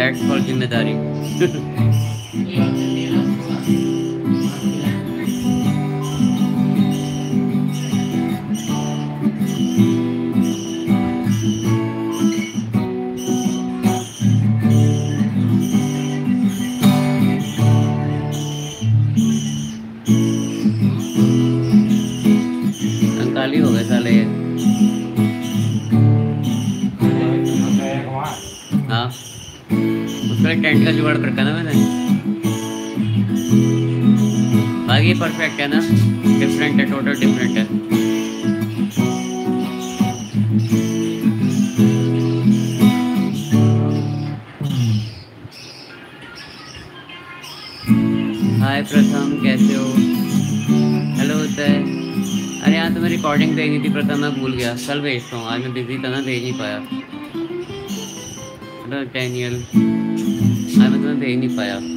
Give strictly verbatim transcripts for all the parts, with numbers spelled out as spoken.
That's for जिम्मेदारी। कंकाली हो गए साले ये। हाँ उसका टेंट का जुगाड़ कर रखा ना मैंने। बाकी परफेक्ट है ना, डिफरेंट है, टोटल डिफरेंट है। हाय प्रथम, कैसे हो? हेलो उदय। अरे यहाँ तो मैं रिकॉर्डिंग भेजनी थी प्रथम, मैं भूल गया, कल भेजता हूँ, आज मैं बिजी था ना, भेज नहीं पाया। हेलो डैनियल, आज मैं तुम्हें भेज नहीं पाया।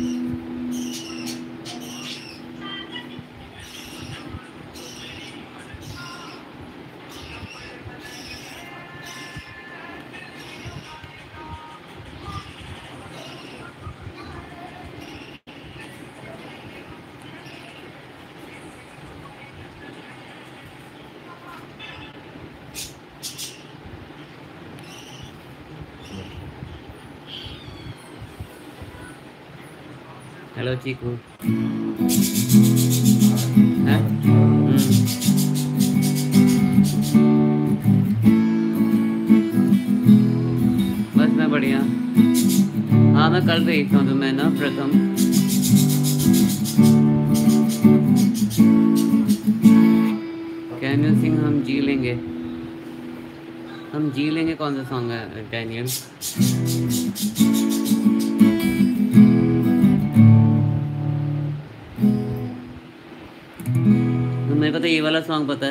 हेलो चीकू। हैं? हम्म। बस मैं बढ़िया। हाँ मैं कल भेजता हूँ तुम्हें ना प्रथम। कैन यू सिंग हम जी लेंगे? हम जी लेंगे कौन सा सॉन्ग है डैनियल? मेरे को तो ये वाला सॉन्ग पता है,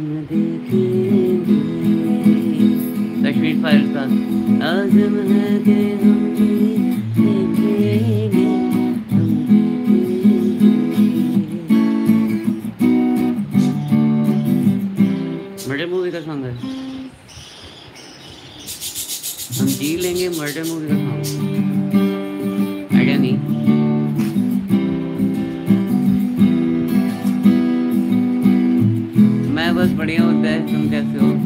कश्मीर फाइल्स का। आज़म है कि हम देखेंगे, मर्डर मूवी का सॉन्ग है। हम जी लेंगे मर्डर मूवी का सॉन्ग, आइडिया नहीं। मैं बस बढ़िया होता है, तुम कैसे हो?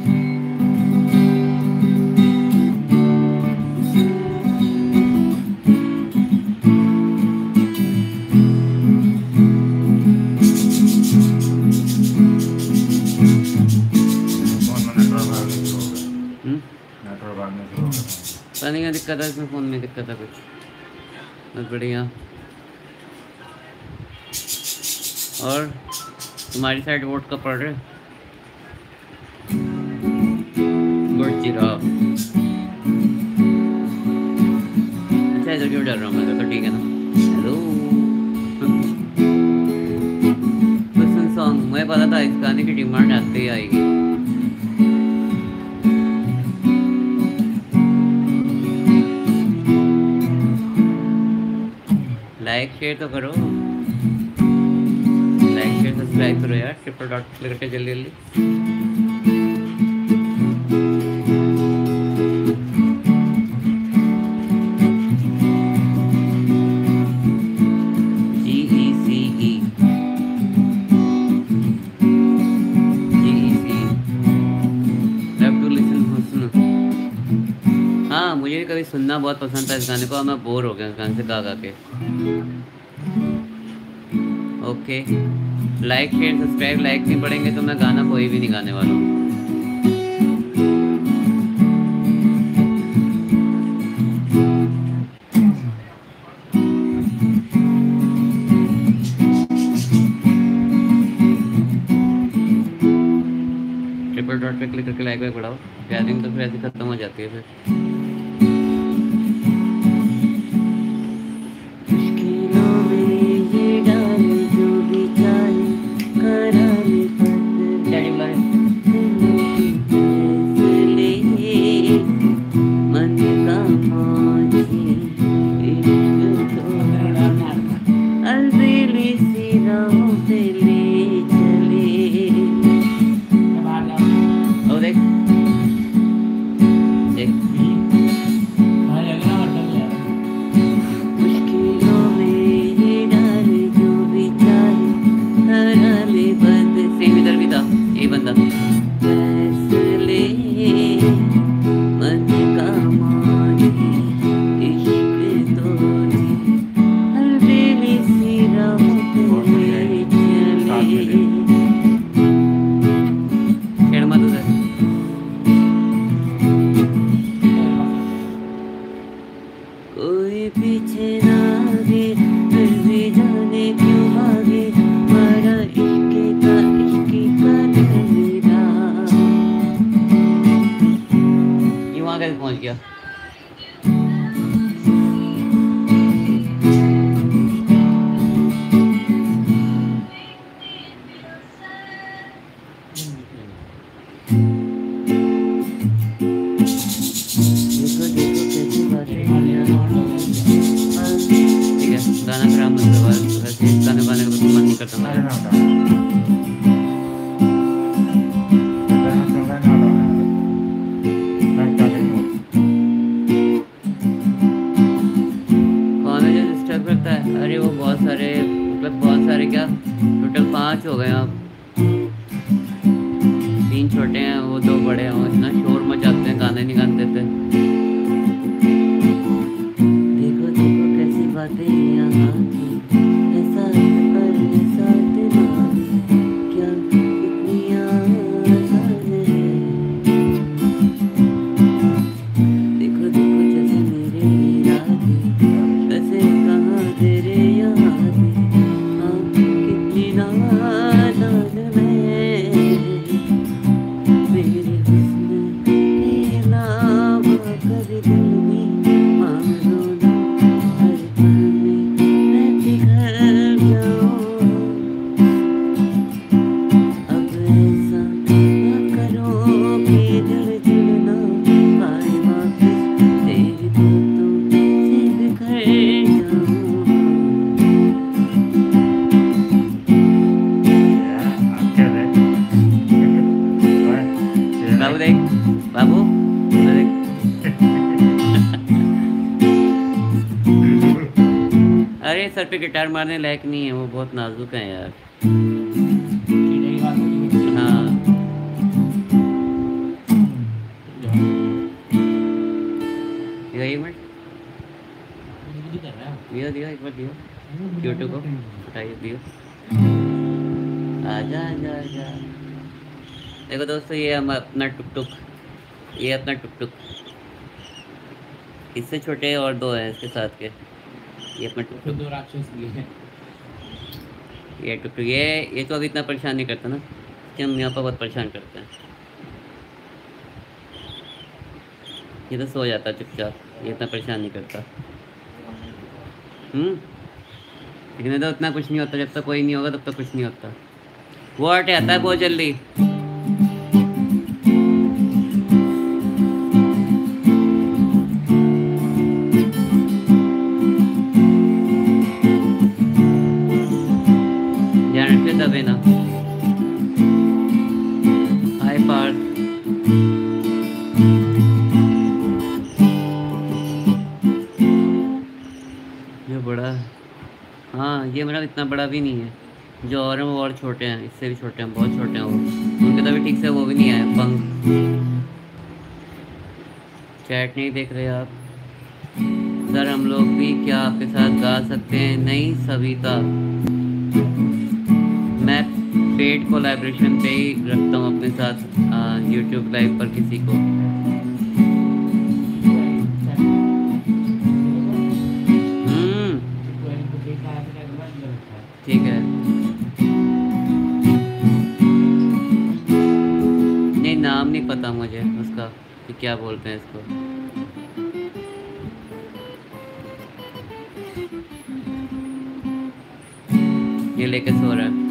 पता नहीं क्या दिक्कत है इसमें, फ़ोन में दिक्कत है कुछ। बस बढ़िया। और तुम्हारी साइड वोट कब पड़ रहे? Good zero. अच्छा इधर क्यों डर रहा हूँ मैं, तो ठीक है ना। हेलो सुन सॉन्ग, मुझे पता था इस गाने की डिमांड आते ही आएगी। लाइक शेयर तो करो, लाइक शेयर सब्सक्राइब करो यार, ट्रिपल डॉट क्लिक करके जल्दी जल्दी। G E C E G E C love to listen हुस्न। हाँ मुझे भी कभी सुनना बहुत पसंद था इस गाने को, मैं बोर हो गया इस गाने से गा गा के। Okay like share subscribe, like नहीं पड़ेंगे तो मैं गाना कोई भी नहीं गाने वाला हूँ। ट्रिपल डॉट पे क्लिक करके लाइक वाइक बढ़ाओ, गैदरिंग तो फिर ऐसे खत्म हो जाती है फिर। फैसले मन का मानी इश्क तो अलबेली सी राहों पे चले। छेड़ मत उधर। कोई पीछे ना आगे फिर भी जाने क्यों भागे हमारा इश्क का इश्क का दरिया। ये वहाँ कैसे पहुँच गया? देखो देखो कैसी बातें ठीक है। गाना खराब मत करो, वैसे गाने गाने का मन नहीं करता मेरा। कौन है जो डिस्टर्ब करता है? अरे वो बहुत सारे, मतलब बहुत सारे क्या, टोटल पाँच हो गए अब। तीन छोटे हैं, वो दो बड़े हैं। वो इतना शोर मचाते हैं, गाने नहीं गाने देते। देखो देखो कैसी बातें यहाँ की, ऐसा पर ऐसा दिमाग क्या इतनी आसान है। देखो देखो जैसे मेरे इरादे, वैसे कहाँ तेरे यादें, हाँ कितनी नादान मैं। मेरे हुस्न के अलावा कभी दिल में मांग लो ना, हर पल में मैं पिघल जाऊं। अब ऐसा ना करो कि दिल जुड़ना पाए वापस, तेरी बातों से बिखर जाऊं। बाबू देख, बाबू उधर देख। अरे सर पे गिटार मारने लायक नहीं है, वो बहुत नाजुक है यार। हाँ दियो एक मिनट, दियो दियो एक बार दियो, यूट्यूब को उठाइए, दियो। आजा आजा आजा। देखो दोस्तों, ये हम अपना टुक टुक, ये अपना टुक टुक, इससे छोटे और दो हैं इसके साथ के। ये अपना टुक टुक, दो राक्षस भी हैं। ये टुक टुक, ये ये तो अभी इतना परेशान नहीं करता ना, कि हम यहाँ पर बहुत परेशान करते हैं। ये तो सो जाता है चुपचाप, ये इतना परेशान नहीं करता। हम्म लेकिन तो उतना कुछ नहीं होता, जब तक कोई नहीं होगा तब तक कुछ नहीं होता। वो हटे आता है बहुत जल्दी। ध्यान रखिए दबे ना। हाय पार्थ, ये बड़ा, हाँ ये मेरा इतना बड़ा भी नहीं है। जो और हैं वो और छोटे हैं, इससे भी छोटे हैं, बहुत छोटे हैं वो। उनके तभी ठीक से वो भी नहीं आए पंख। चैट नहीं देख रहे आप? सर हम लोग भी क्या आपके साथ गा सकते हैं? नहीं सविता, मैं पेड कोलैबोरेशन पे ही रखता हूँ अपने साथ यूट्यूब लाइव पर किसी को। हम्म ठीक है। नहीं नाम नहीं पता मुझे उसका कि क्या बोलते हैं इसको। ये लेके सो रहा है।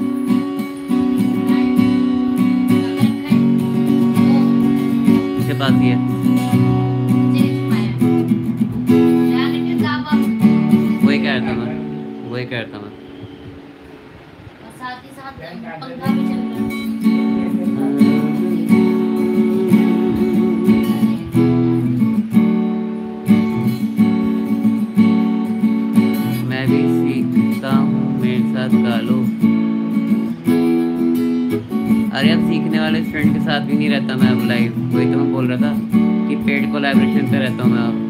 इसके पास ही है। वही कह रहा था मैं, वही कह रहा था मैं। साथ ही साथ पंखा भी चल रहा है। मैं भी सीखता हूँ, मेरे साथ गा लो। अरे अब सीखने वाले स्टूडेंट के साथ भी नहीं रहता मैं अब लाइव, वही तो मैं बोल रहा था कि पेड कोलैबोरेशन पे रहता हूँ मैं अब।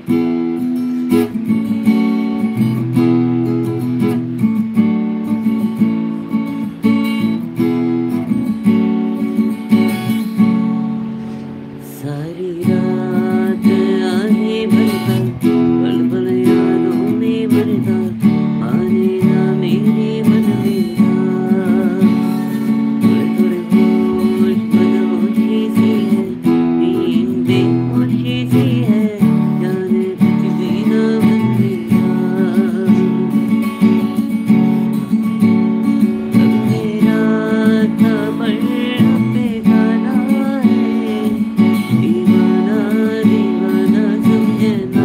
सारी रात आहे भरता, पल पल यादों में भरता, आने ना मेरे मन मेरा, थोड़े थोड़े होश बदहोशी सी है, नींद बेहोशी सी है, जाने कुछ भी ना बन मेरा। अब मेरा था पर अब बेगाना है, दीवाना दीवाना समझना।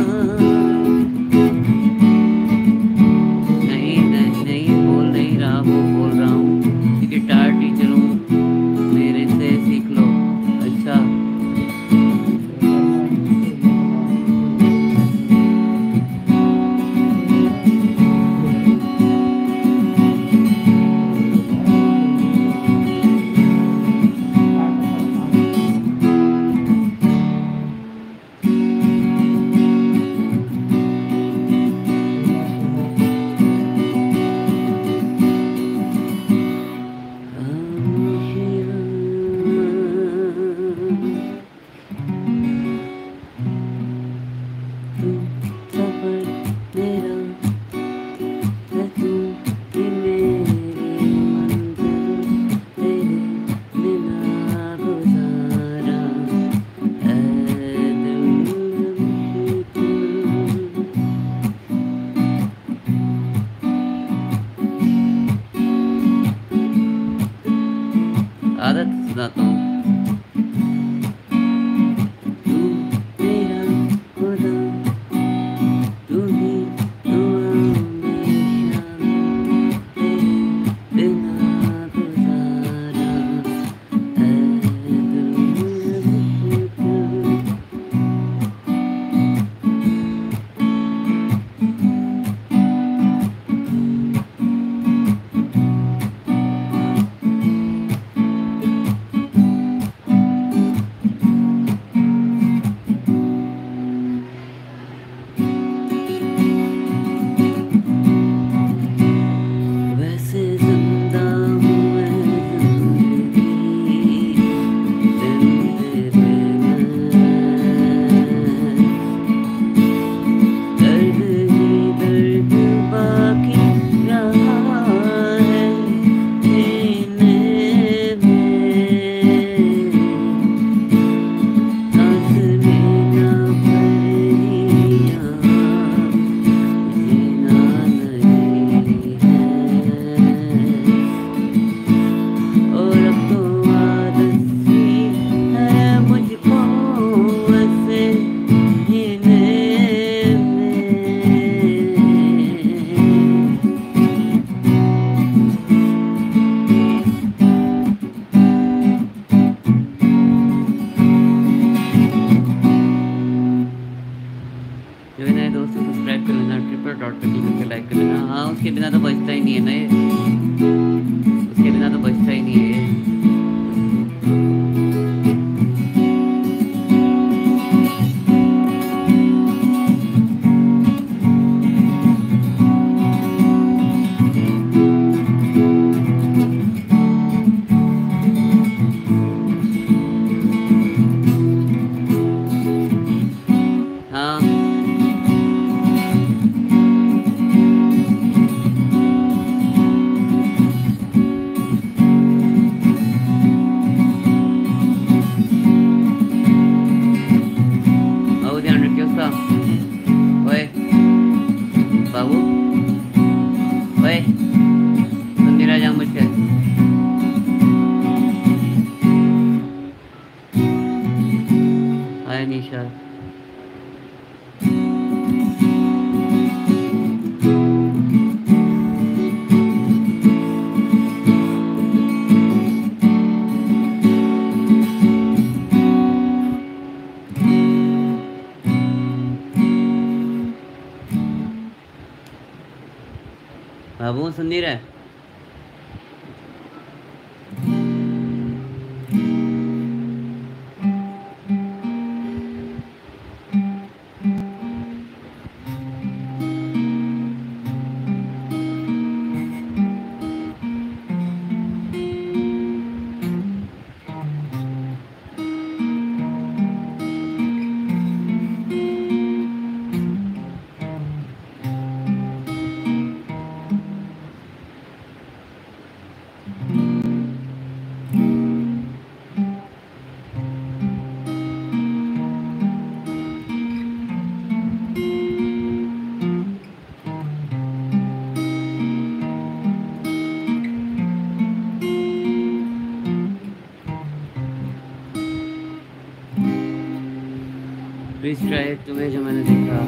नहीं नहीं नहीं बोल नहीं रहा, वो बोल रहा हूँ कि गिटार टीचर हूँ, मेरे से सीख लो। अच्छा तू सफर मेरा है, तू ही मेरी मंजिल, तेरे बिना गुजारा है दिल मुश्किल। आदत सुनाता हूँ। तू मेरा खुदा, तू ही दुआ में शामिल, तेरे बिना गुजारा है दिल मुश्किल। वैसे जिंदा हूँ मैं जिंदगी, जिंदगी में दर्द ही दर्द बाकी रहा है जीने में, सांस लेना भरिया जीना नहीं है, और अब तो आदत सी है मुझको ऐसे जीने में। जो भी नए दोस्त सब्सक्राइब कर लेना, ट्रिपल डॉट पे क्लिक करके लाइक कर लेना। हाँ उसके बिना तो बचता ही नहीं है ना ये, उसके बिना तो बचता ही नहीं है ये। हाँ और ध्यान रखिए उसका। ओए बाबू, ओए सुन नहीं रहा जान मुझसे। हाय निशा, बाबू सुन नहीं रहा है। प्लीज ट्राई तुम्हें जो मैंने देखा।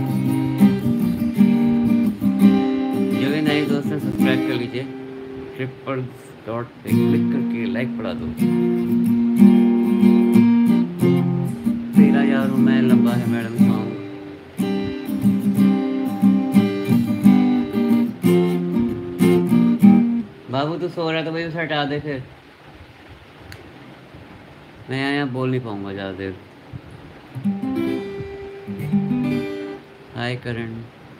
जो भी नए दोस्त हैं सब्सक्राइब कर लीजिए, ट्रिपल डॉट पे क्लिक करके लाइक पड़ा दो। तेरा यार हूँ मैं, लंबा है मैडम सॉन्ग। बाबू तू सो रहा है तो भाई उसे हटा दे, फिर मैं यहाँ यहाँ बोल नहीं पाऊंगा ज़्यादा देर। हाय करण।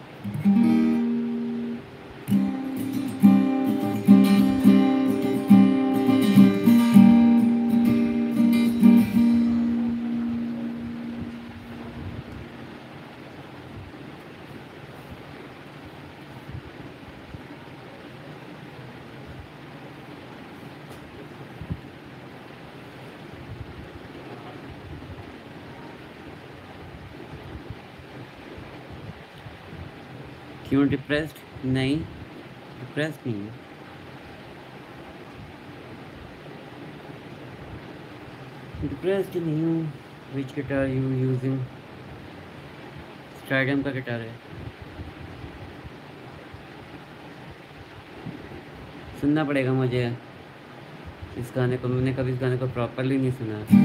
क्यों डिप्रेस्ड? नहीं, डिप्रेस्ड नहीं है। डिप्रेस्ड नहीं हूँ। Which guitar you using? स्ट्राइडम का गिटार है। सुनना पड़ेगा मुझे इस गाने को, मैंने कभी इस गाने को प्रॉपरली नहीं सुना।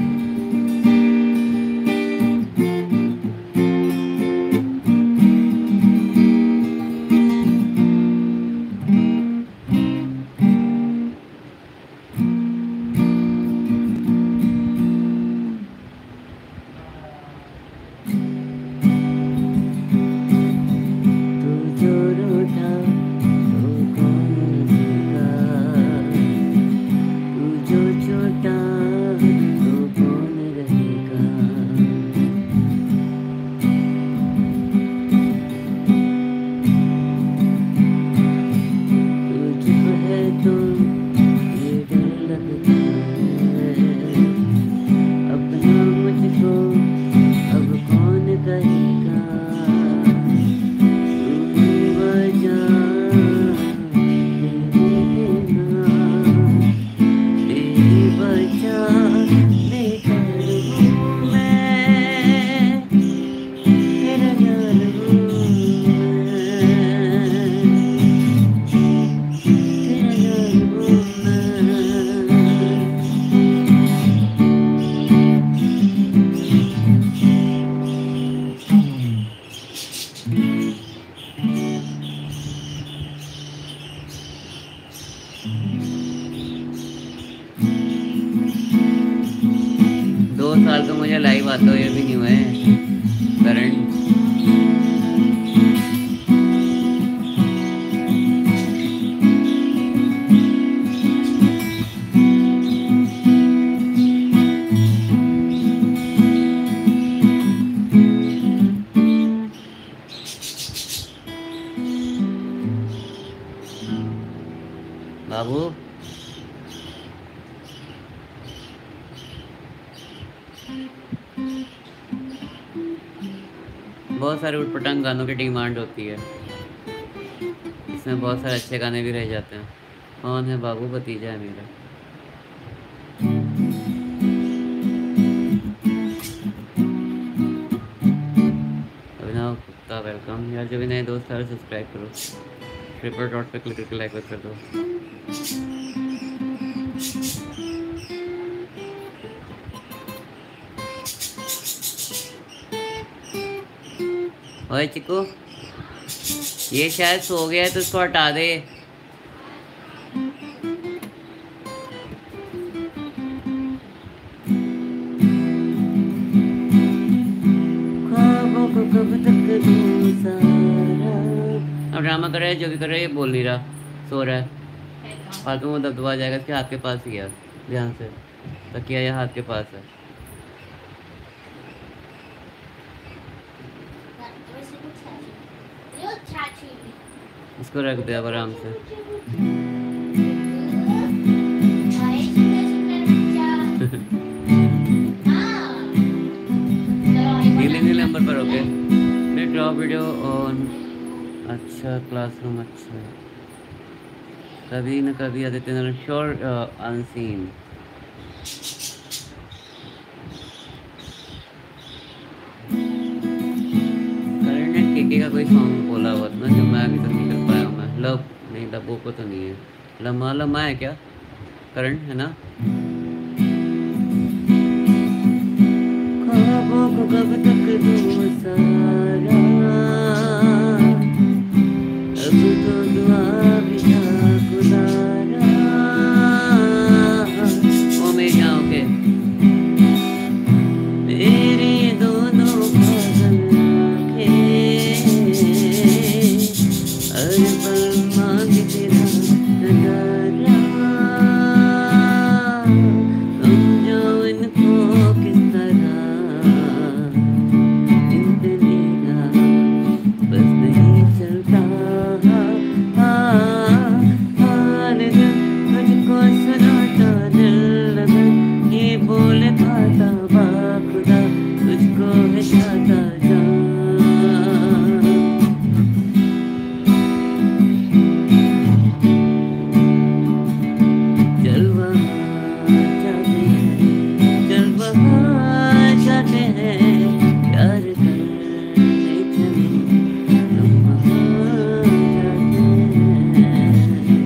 साल तो मुझे लाइव आता हुए भी नहीं हुए करंट। बाबू बहुत सारे उटपटांग गानों की डिमांड होती है, इसमें बहुत सारे अच्छे गाने भी रह जाते हैं। कौन है बाबू? भतीजा है मेरा। अभिनव गुप्ता वेलकम यार। जो भी नए दोस्त सारे सब्सक्राइब करो, ट्रिपल डॉट पे क्लिक करके लाइक कर दो। ओए चिकू, ये शायद सो गया है तो इसको हटा दे। अब ड्रामा कर रहा है, जो भी कर रहा है ये बोल नहीं रहा, सो रहा है। फालतू में दबदबा आ जाएगा। इसके हाथ के पास ही है, ध्यान से। तकिया ये हाथ के पास है। इसको रख दे अब आराम से। नीले नीले नंबर पर ओके। फिर ड्रॉप वीडियो ऑन। अच्छा क्लासरूम, अच्छा कभी न कभी आदित्य नारायण श्योर अनसीन। केके का कोई सॉन्ग बोला हुआ था ना, जो मैं अभी तक नहीं कर पाया हूँ। मैं लव नहीं, लबों को तो नहीं है, लम्हा लम्हा है क्या, करंट है ना। ख्वाबों को कब तक दूँ सारा, अब तो दुआ भी था गुजारा। ओ मेरी जान, ओके। मेरे दोनों पागल आँखें हर पल मांगे तेरा नजारा। समझो इनको किस तरह, इनसे मेरा बस नहीं चलता। हाल जब तुझको सुनाता दिल लगन ये बोले पाता, बाखुदा तुझको है चाहता जान। चल वहाँ जाते हैं, चल वहाँ जाते हैं, प्यार करने चले हम वहाँ जाते हैं।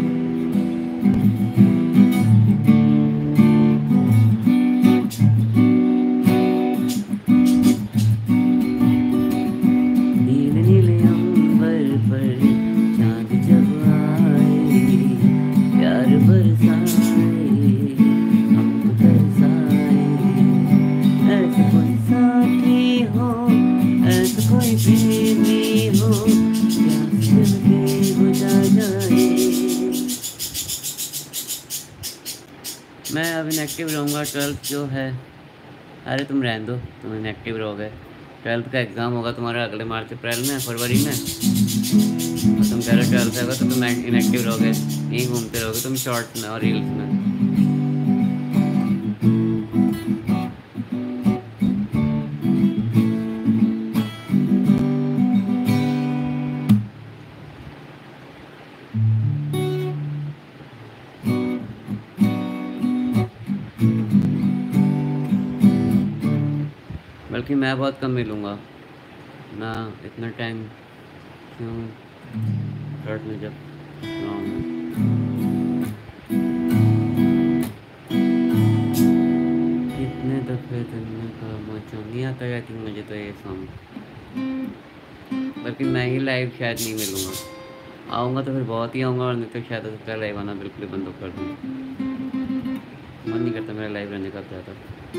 नीले नीले अंबर पर चांद जब आए, प्यार बरसाए हमको तरसाए। ऐसा कोई साथी हो, ऐसा कोई प्रेमी हो, प्यास दिल के बुझा जाए। मैं अब इनएक्टिव रहूँगा, ट्वेल्थ जो है। अरे तुम रहने दो, तुम इनएक्टिव रहोगे। ट्वेल्थ का एग्ज़ाम होगा तुम्हारा अगले मार्च अप्रैल में, फरवरी में। और तुम कह रहे हो ट्वेल्थ होगा तो तुम इनएक्टिव रहोगे, यहीं घूमते रहोगे तुम शॉर्ट्स में और रील्स में। बल्कि मैं बहुत कम मिलूँगा ना, इतना टाइम क्यों शॉर्ट में जब रहूँगा। कितने दफ़े तुमने कहा मुझे नहीं आता है कि मुझे तो ये सॉन्ग, बल्कि मैं ही लाइव शायद नहीं मिलूँगा। आऊँगा तो फिर बहुत ही आऊँगा, और नहीं तो शायद उसका लाइव आना बिल्कुल ही बंद कर दूँ। मन नहीं करता मेरा लाइव रहने का ज़्यादा।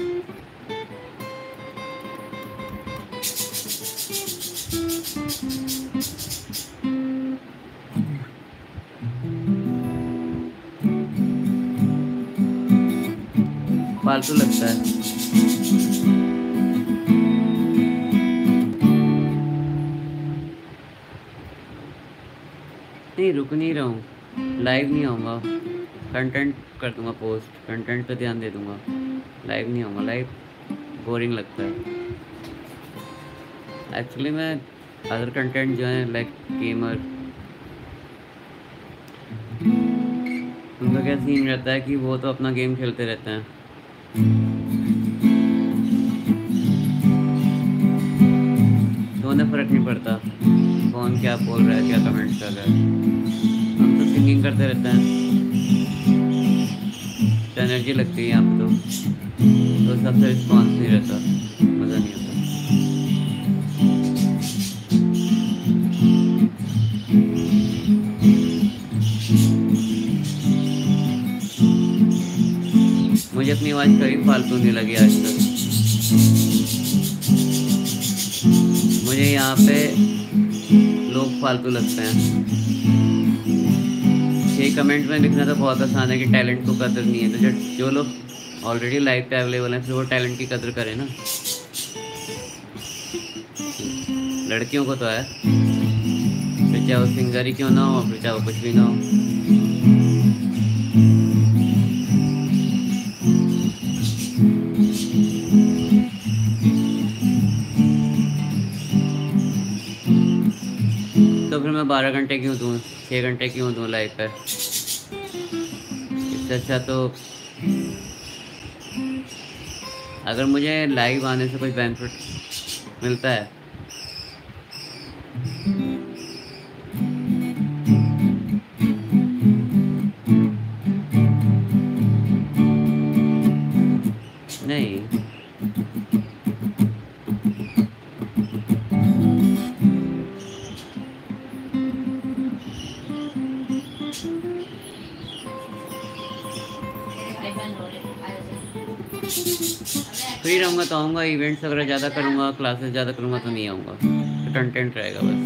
फालतू लगता है। नहीं, रुक नहीं रहा हूँ, लाइव नहीं आऊँगा, कंटेंट कर दूँगा पोस्ट, कंटेंट पे ध्यान दे दूँगा, लाइव नहीं आऊँगा। लाइव बोरिंग लगता है एक्चुअली। मैं अदर कंटेंट जो है लाइक गेमर, उनका क्या सीन रहता है कि वो तो अपना गेम खेलते रहते हैं, तो उन्हें फ़र्क नहीं पड़ता कौन क्या बोल रहा है, क्या कमेंट कर रहा है। हम तो सिंगिंग करते रहते हैं, तो एनर्जी लगती है यहाँ पे, तो तो सबसे रिस्पॉन्स नहीं रहता, मज़ा नहीं आता। मुझे अपनी आवाज़ कभी फालतू नहीं लगी आज तक। मुझे यहाँ पे लोग फालतू लगते हैं। ये कमेंट में लिखना तो बहुत आसान है कि टैलेंट को कदर नहीं है, तो जो जो लोग ऑलरेडी लाइव पे अवेलेबल हैं फिर वो टैलेंट की कदर करें ना। लड़कियों को तो है, फिर चाहे वो सिंगर ही क्यों ना हो, फिर चाहे वो कुछ भी ना हो। तो फिर मैं बारह घंटे क्यों दूँ, छः घंटे क्यों दूँ लाइव पे। इससे अच्छा तो अगर मुझे लाइव आने से कोई बेनिफिट मिलता है फ्री रहूँगा तो आऊँगा, इवेंट्स वगैरह ज़्यादा करूँगा, क्लासेस ज़्यादा करूँगा तो नहीं आऊँगा, तो कंटेंट रहेगा बस।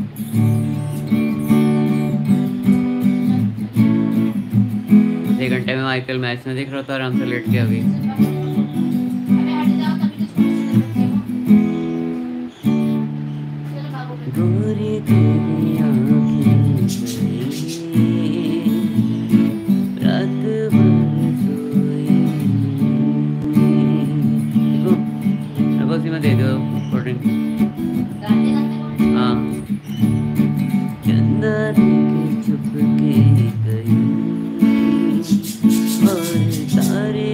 एक घंटे में आईपीएल मैच में देख रहा था आराम से लेट के अभी। गोरी तेरी आँखें रात भर सोई, देखो उसी में दे दो कोल्ड ड्रिंक। हाँ चंदा देके चुप के गई और तारे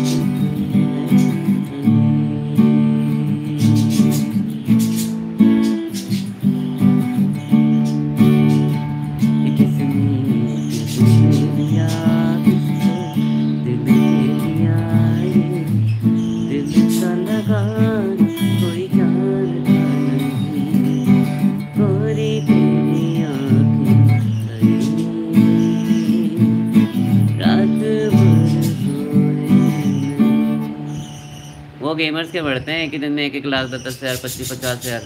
वो गेमर्स के बढ़ते हैं कि दिन में एक एक लाख दस दस हज़ार पच्चीस पचास हज़ार,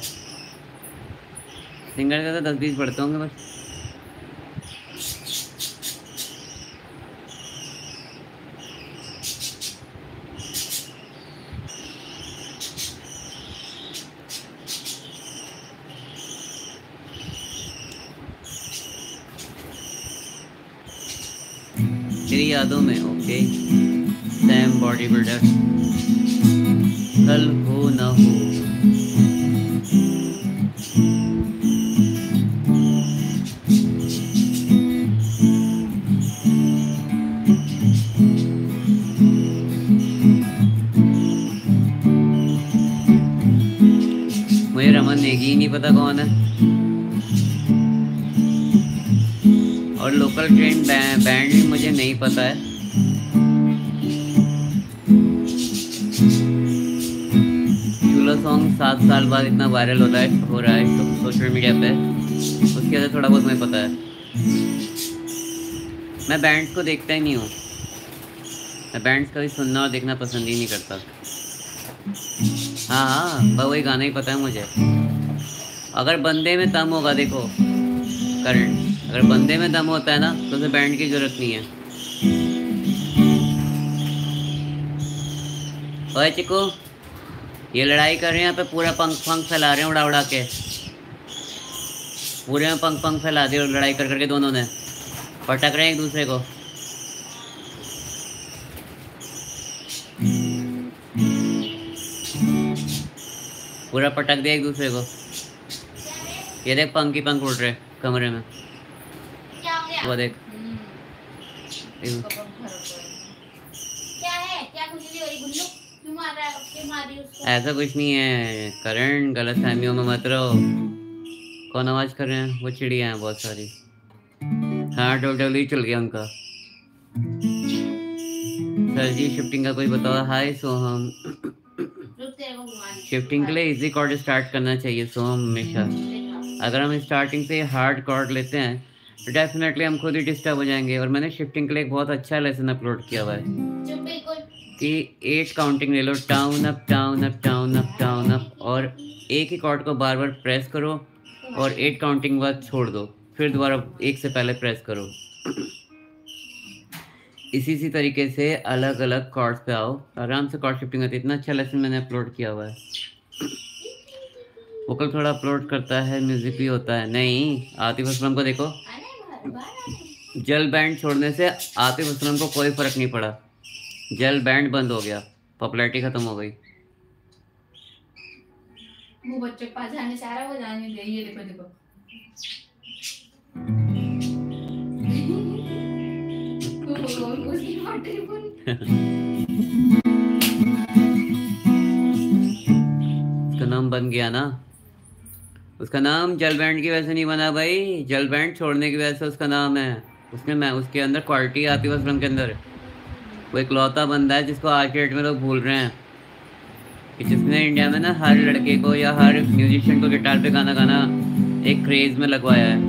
सिंगर का तो दस बीस बढ़ते होंगे बस। तेरी यादों में ओके सैम बॉडी बिल्डर, कल हो ना हो। मुझे रमन नेगी ही नहीं पता कौन है, और लोकल ट्रेन बैंड भी मुझे नहीं पता है। सॉन्ग सात साल बाद इतना वायरल होता है हो रहा है तो सोशल मीडिया पे, उसकी वजह से थोड़ा बहुत मुझे पता है। मैं बैंड्स को देखता ही नहीं हूँ, मैं बैंड्स कभी सुनना और देखना पसंद ही नहीं करता। हाँ हाँ बस वही गाना ही पता है मुझे। अगर बंदे में दम होगा, देखो करंट, अगर बंदे में दम होता है ना तो उसे बैंड की जरूरत नहीं है। ओए चिको, ये लड़ाई कर रहे हैं यहाँ पे, पूरा पंख पंख फैला रहे हैं उड़ा उड़ा के, पूरे में पंख पंख फैला दिए और लड़ाई कर करके दोनों ने पटक रहे हैं एक दूसरे को। पूरा पटक दिया एक दूसरे को। ये देख पंख ही पंख उड़ रहे कमरे में, वो देख। ऐसा कुछ नहीं है करण, गलत फहमियों में मत रहो। कौन आवाज कर रहे हैं? वो चिड़िया हैं बहुत सारी। हाँ टोटल ही चल गया उनका। सर जी शिफ्टिंग का कोई बताओ। हाय सोहम, शिफ्टिंग के लिए इजी कॉर्ड स्टार्ट करना चाहिए सोहम हमेशा। अगर हम स्टार्टिंग से हार्ड कॉर्ड लेते हैं तो डेफिनेटली हम खुद ही डिस्टर्ब हो जाएंगे। और मैंने शिफ्टिंग के लिए एक बहुत अच्छा लेसन अपलोड किया हुआ है कि एट काउंटिंग ले लो, down up down up down up down up, और एक ही कॉर्ड को बार बार प्रेस करो और एट काउंटिंग बाद छोड़ दो, फिर दोबारा एक से पहले प्रेस करो। इसी इसी तरीके से अलग अलग कॉर्ड्स पे आओ, आराम से कॉर्ड शिफ्टिंग होती है। इतना अच्छा लेसन मैंने अपलोड किया हुआ है। वोकल थोड़ा अपलोड करता है, म्यूजिक भी होता है। नहीं, आतिफ असलम को देखो, जल बैंड छोड़ने से आतिफ असलम को कोई फर्क नहीं पड़ा। जल बैंड बंद हो गया, पॉपुलैरिटी खत्म हो गई। वो बच्चे के पास जाने से आ रहा, वो जाने दे। ये देखो देखो उसका नाम बन गया ना, उसका नाम जल बैंड की वजह से नहीं बना भाई, जल बैंड छोड़ने की वजह से उसका नाम है। उसने मैं उसके अंदर क्वालिटी आती है, उस फिल्म के अंदर वो इकलौता बंदा है जिसको आज के डेट में लोग भूल रहे हैं। कि जिसने इंडिया में ना हर लड़के को या हर म्यूजिशियन को गिटार पे गाना गाना एक क्रेज में लगवाया है।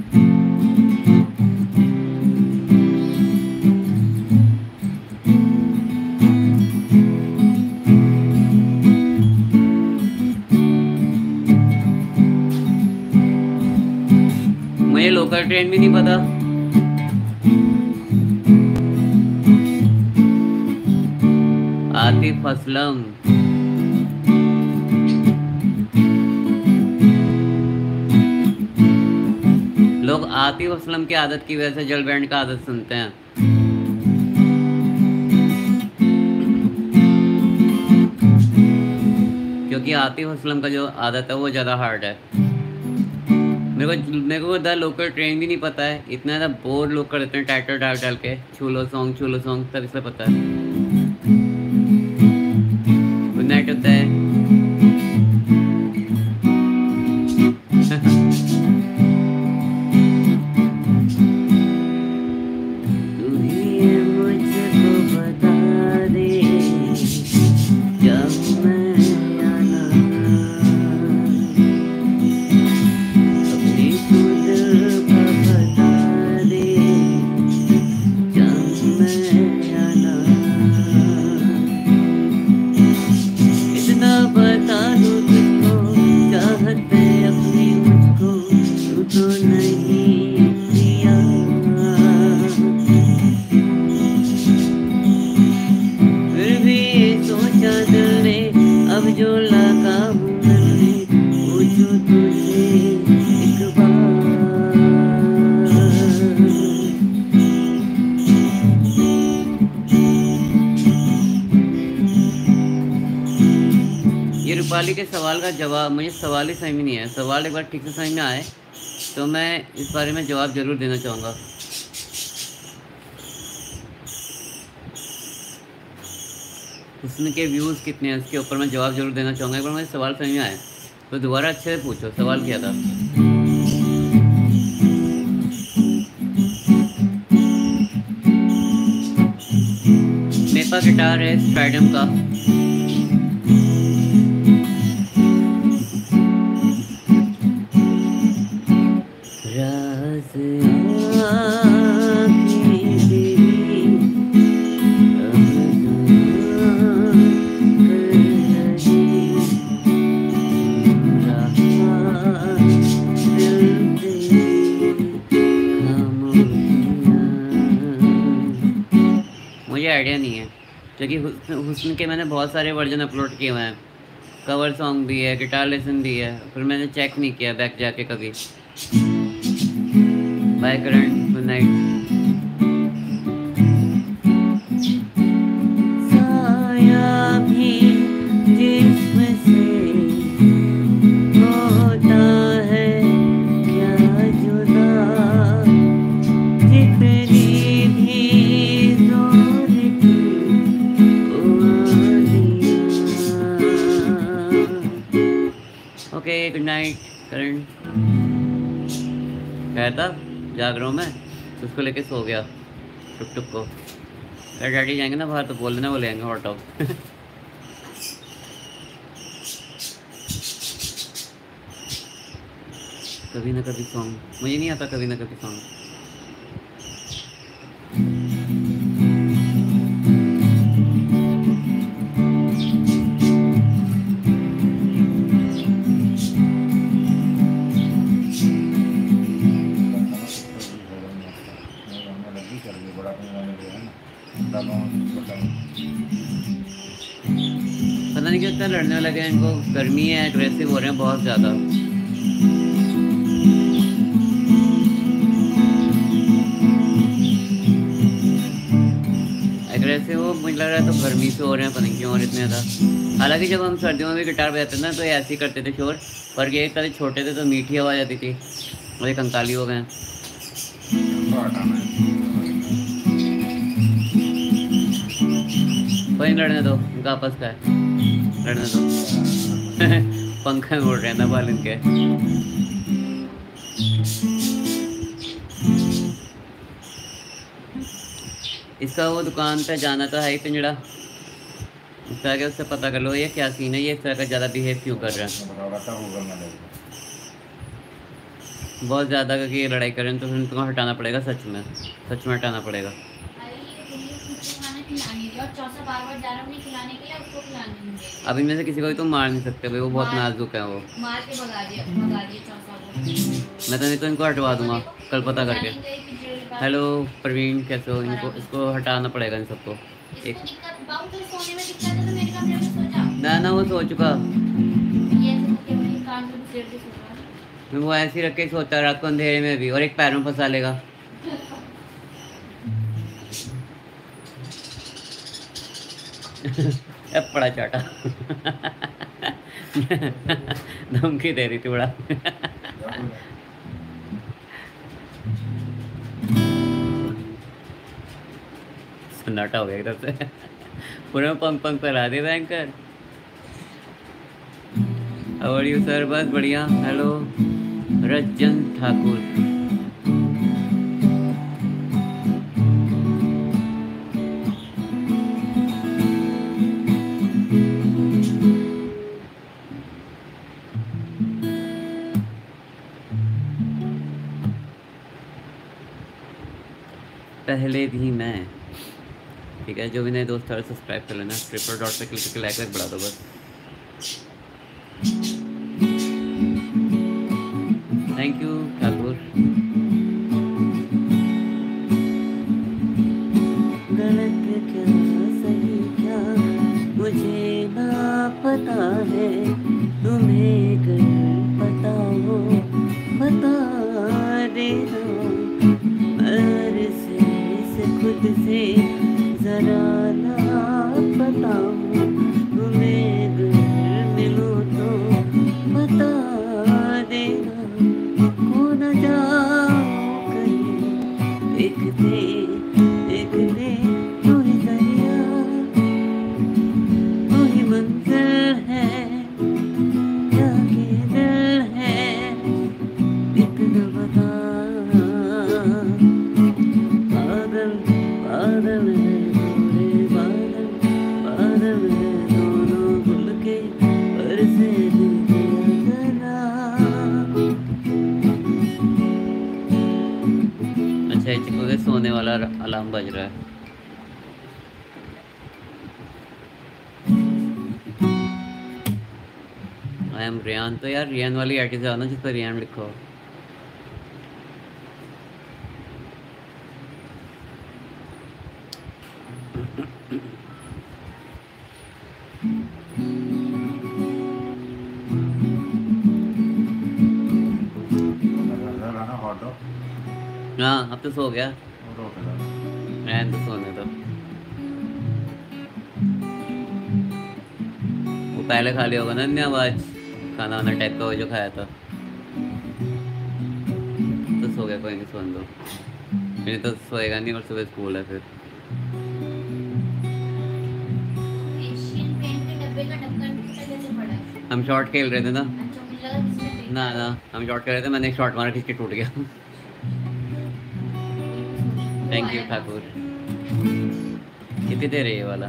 मुझे लोकल ट्रेन भी नहीं पता। आतिफ असलम, लोग आतिफ असलम की आदत की वजह से जल बैंड का आदत सुनते हैं। क्योंकि आतिफ असलम का जो आदत है वो ज़्यादा हार्ड है। मेरे को मेरे को द लोकल ट्रेन भी नहीं पता है। इतना ज़्यादा बोर लोग कर देते हैं टाइटल डाल डाल के, छूलो सॉन्ग छूलो सॉन्ग, सब इसलिए पता है। गुड नाइट होता है। तू ही मुझको बता दे जब मैं आना, अपनी खुद का बता दे जब मैं आना, इतना बता दूँ तुझको चाहत है अपनी मुझको, तू तो नहीं दिया। फिर भी ये सोचा दिल ने अब जो लगा हूँ मैंने, पूछूं तुझे एक बार। ये रूपाली के सवाल का जवाब, मुझे सवाल ही समझ में नहीं आया। सवाल एक बार ठीक से समझ में आए तो मैं इस बारे में जवाब जरूर देना चाहूँगा। हुस्न के व्यूज़ कितने हैं इसके ऊपर मैं जवाब जरूर देना चाहूँगा। एक बार मुझे सवाल समझ में आए तो दोबारा अच्छे से पूछो। सवाल क्या था? मेरे पास गिटार है स्ट्राइडम का। राज आँखें तेरी मुझे आइडिया नहीं है क्योंकि हुस्न के मैंने बहुत सारे वर्जन अपलोड किए हुए हैं। कवर सॉन्ग भी है, गिटार लेसन भी है, फिर मैंने चेक नहीं किया बैक जाके कभी। Bye Karan, good night. साया भी जिस्म से होता है क्या जुदा, जितनी भी जोर की ओके गुड नाइट करण। कहता जाग रहा हूँ मैं, तो उसको लेके सो गया टुक टुक को। अगर डैडी जाएंगे ना बाहर तो बोल देना वो ले आएंगे हॉट डॉग। कभी ना कभी सॉन्ग मुझे नहीं आता, कभी ना कभी सॉन्ग। पता नहीं कितना लड़ने लगे हैं, इनको गर्मी है, एग्रेसिव हो रहे हैं बहुत ज़्यादा। एग्रेसिव हो, मुझे लग रहा है तो गर्मी से हो रहे हैं, पता नहीं क्यों और इतने ज़्यादा। हालांकि जब हम सर्दियों में भी गिटार बजाते थे ना तो ये ऐसे ही करते थे शोर, पर ये कभी छोटे थे तो मीठी आवाज़ आती थी और ये कंकाली हो गए। कोई लड़ने दो, इनका आपस का है, लड़ने दो। पंखा में उड़ रहे हैं ना बाल इनके। इसका वो दुकान पे जाना तो है ही पिंजड़ा, जाके उससे पता कर लो ये क्या सीन है, ये इस तरह का ज़्यादा बिहेव क्यों कर रहा है। बहुत ज़्यादा करके ये लड़ाई करें तो फिर तुम्हें हटाना पड़ेगा, सच में सच में हटाना पड़ेगा। अब इनमें से किसी को भी तुम मार नहीं सकते भाई, वो बहुत नाजुक है, वो मार के भगा दिया भगा दिया चौसा को। मैं तो नहीं तो इनको हटवा दूंगा कल पता करके। हेलो प्रवीण, कैसे हो? इनको इसको हटाना पड़ेगा इन सबको। एक ना ना वो सो चुका, वो ऐसे ही रख के सोता है रात को अंधेरे में भी, और एक पैरों में फंसा लेगा। अब बड़ा चाटा धमकी दे रही थी बड़ा सन्नाटा हो गया एकदम से पूरा पंख पंख फैला दिया बैंकर। और यू सर? बस बढ़िया। हेलो रजन ठाकुर, पहले भी मैं, ठीक है। जो भी नए दोस्त आ रहे सब्सक्राइब कर लेना, ट्रिपल डॉट पे क्लिक करके लाइक लाइक बढ़ा दो बस। Thank you Thakur. गलत क्या सही क्या मुझे ना पता है, तुम्हें अगर पता हो बता देना, मर से, से खुद से जरा ना बताओ, तुम्हें अगर मिलो तो बता देना, खो न जाओ कहीं देखते देखते, तू ही दरिया तू ही मंजिल है, क्या के दिल है, इतना बता। बादल बादल है गोरे बादल, बादल है दोनों खुल के बरसे दिया जरा। अच्छा ये चिको के सोने वाला अलार्म बज रहा है। आई एम रियान, तो यार रियान वाली आईडी से आना जिस पर रियान लिखो। हाँ अब तो सो गया, रहने तो सोने दो। वो पहले खा लिया होगा ना अन्य आवाज, खाना वाना टाइप का वो जो खाया था, तो सो गया। कोई नहीं, सोने दो, नहीं तो सोएगा नहीं और सुबह स्कूल है फिर। हम शॉट खेल रहे थे ना ना ना हम शॉट खेल रहे थे, मैंने एक शॉट मारा खींच के टूट गया। Thank you Thakur. कितनी देर है ये वाला?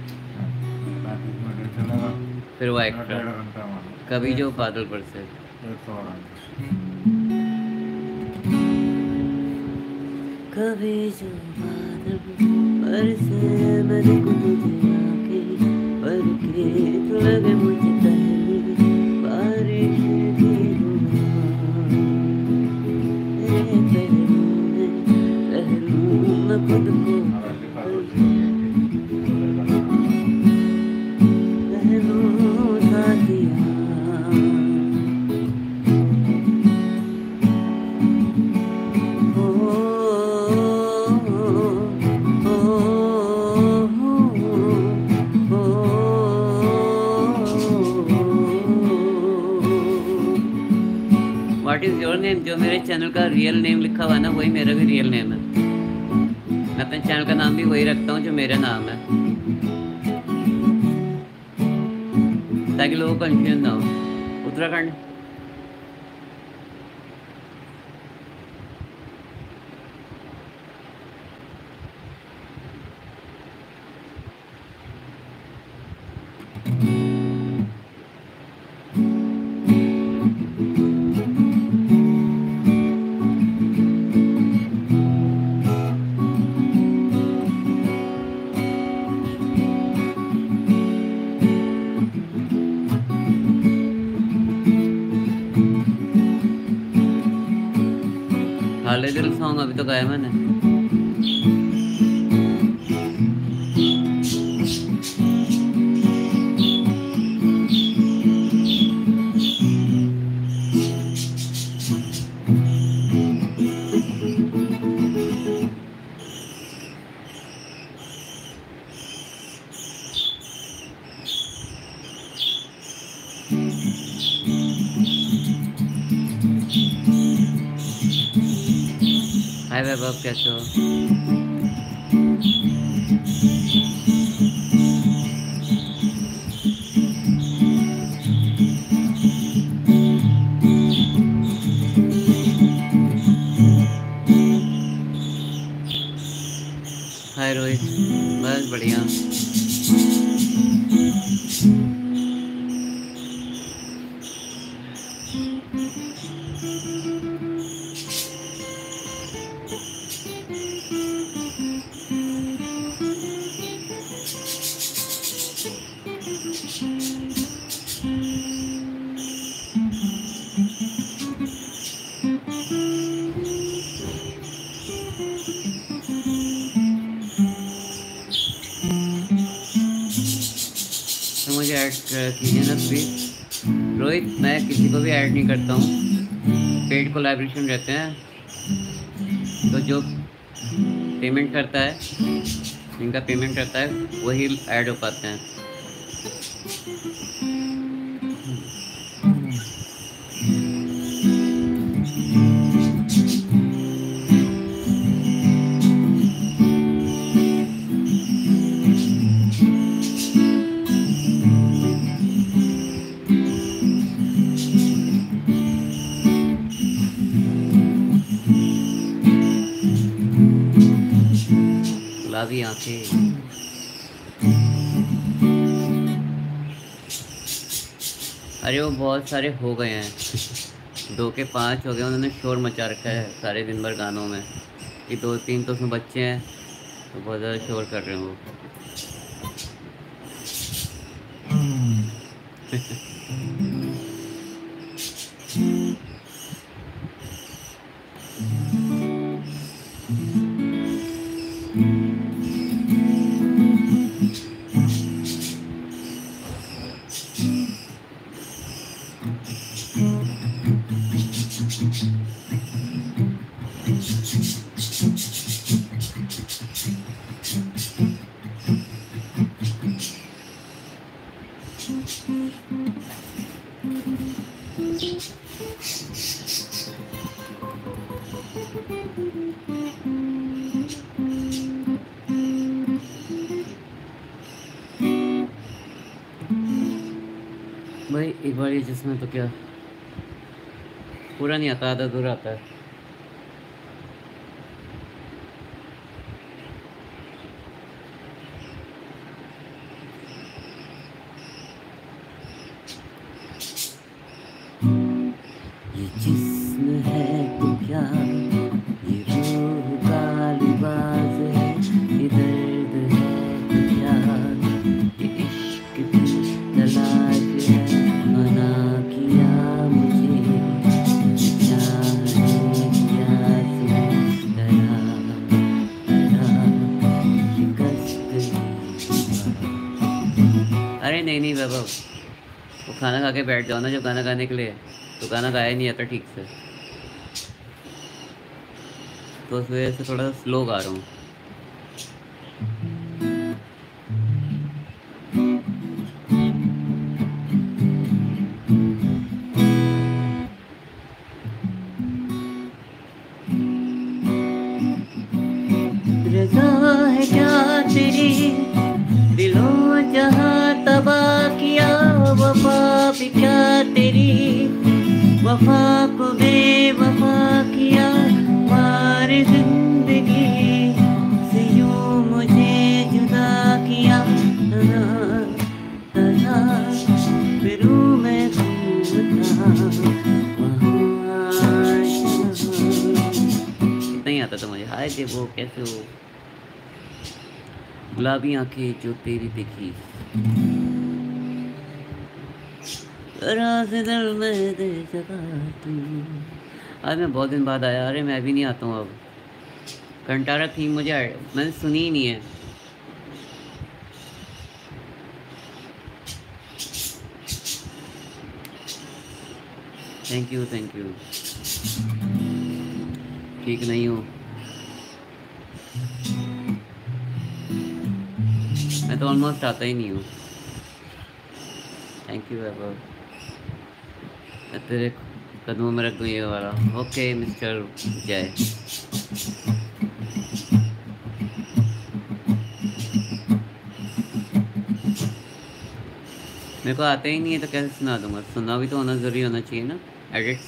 फिर वो एक्स्ट्रा कभी जो बादल पर से कभी जो बादल पर से मैंने को तुझे आके पर के तो लगे मुझे पहली बारिश की पहलू में पहलू मैं खुद को व्हाट इज योर नेम? जो मेरे चैनल का रियल नेम लिखा हुआ है ना वही मेरा भी रियल नेम है। मैं अपने चैनल का नाम भी वही रखता हूँ जो मेरा नाम है, ताकि लोगों को कंफ्यूजन ना हो। उत्तराखंड। काले दिल सॉन्ग अभी तो गाया मैंने। हाय वैभव, कैसे हो? हाय रोहित, बस बढ़िया। तो मुझे ऐड कीजिए ना प्लीज। रोहित, मैं किसी को भी ऐड नहीं करता हूँ, पेड कोलैबोरेशन रहते हैं, तो जो पेमेंट करता है, जिनका पेमेंट करता है वही ऐड हो पाते हैं। गुलाबी आंखें। अरे वो बहुत सारे हो गए हैं, दो के पाँच हो गए, उन्होंने शोर मचा रखा है सारे दिन भर गानों में। ये दो तीन तो उसमें बच्चे हैं, तो बहुत ज़्यादा शोर कर रहे हैं वो। भाई एक बार ये जिसमें तो क्या पूरा नहीं आता, आधा अधूरा आता है। ये जिस्म है तो क्या, ये रूह का लिबास है, ये दर्द है तो क्या, ये इश्क की तलाश है, मना किया मुझे क्या है, क्या से डरा डरा शिकस्त हुआ। अरे नहीं नहीं वैभव, वो खाना खा के बैठ जाओ ना, जब गाना गाने के लिए, तो गाना गाया नहीं आता ठीक से, तो उस वजह से थोड़ा स्लो गा रहा हूँ। रज़ा है क्या तेरी, दिलों जहाँ तबाह किया, वफा भी क्या तेरी, वफा को बेवफा किया, मार जिंदगी से यूं मुझे जुदा किया, तना तना फिरूं मैं खूब था वहाँ। इतना ही आता था मुझे। हाय देवो, कैसे हो? गुलाबी आंखें जो तेरी देखी, जरा से दिल में दे जगह तू, आज मैं बहुत दिन बाद आया। अरे मैं भी नहीं आता हूँ अब। कंटारा थीम मुझे मैंने सुनी ही नहीं है। Thank you thank you. ठीक नहीं हूँ मैं तो ऑलमोस्ट आता ही नहीं हूँ। Thank you Vaibhav. मैं तेरे कदमों में रख दूँ ये वाला। ओके मिस्टर जय। मेरे को आते ही नहीं है तो कैसे सुना दूंगा? सुना भी तो होना ज़रूरी होना चाहिए ना। एडिट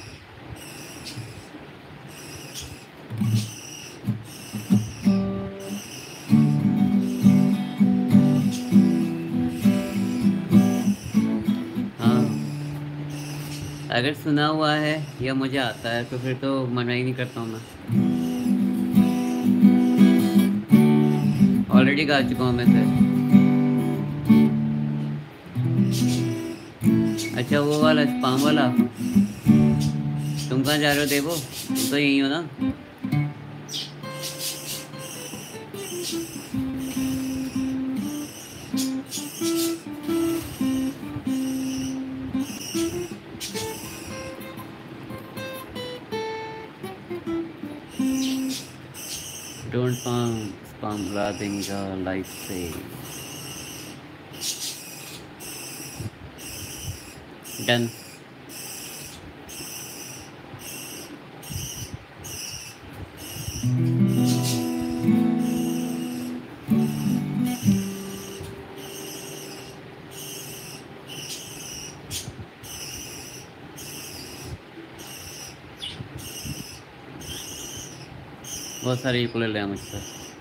हाँ, अगर सुना हुआ है या मुझे आता है तो फिर तो मना ही नहीं करता हूँ मैं। ऑलरेडी गा चुका हूँ मैं से। अच्छा वो वाला स्पाम वाला। तुम कहाँ जा रहे हो देवो? तुम तो यही हो ना? डोंट स्पाम स्पाम बुला देंगे लाइफ से। डन। बहुत सारे यूकुलेले हैं मुझसे।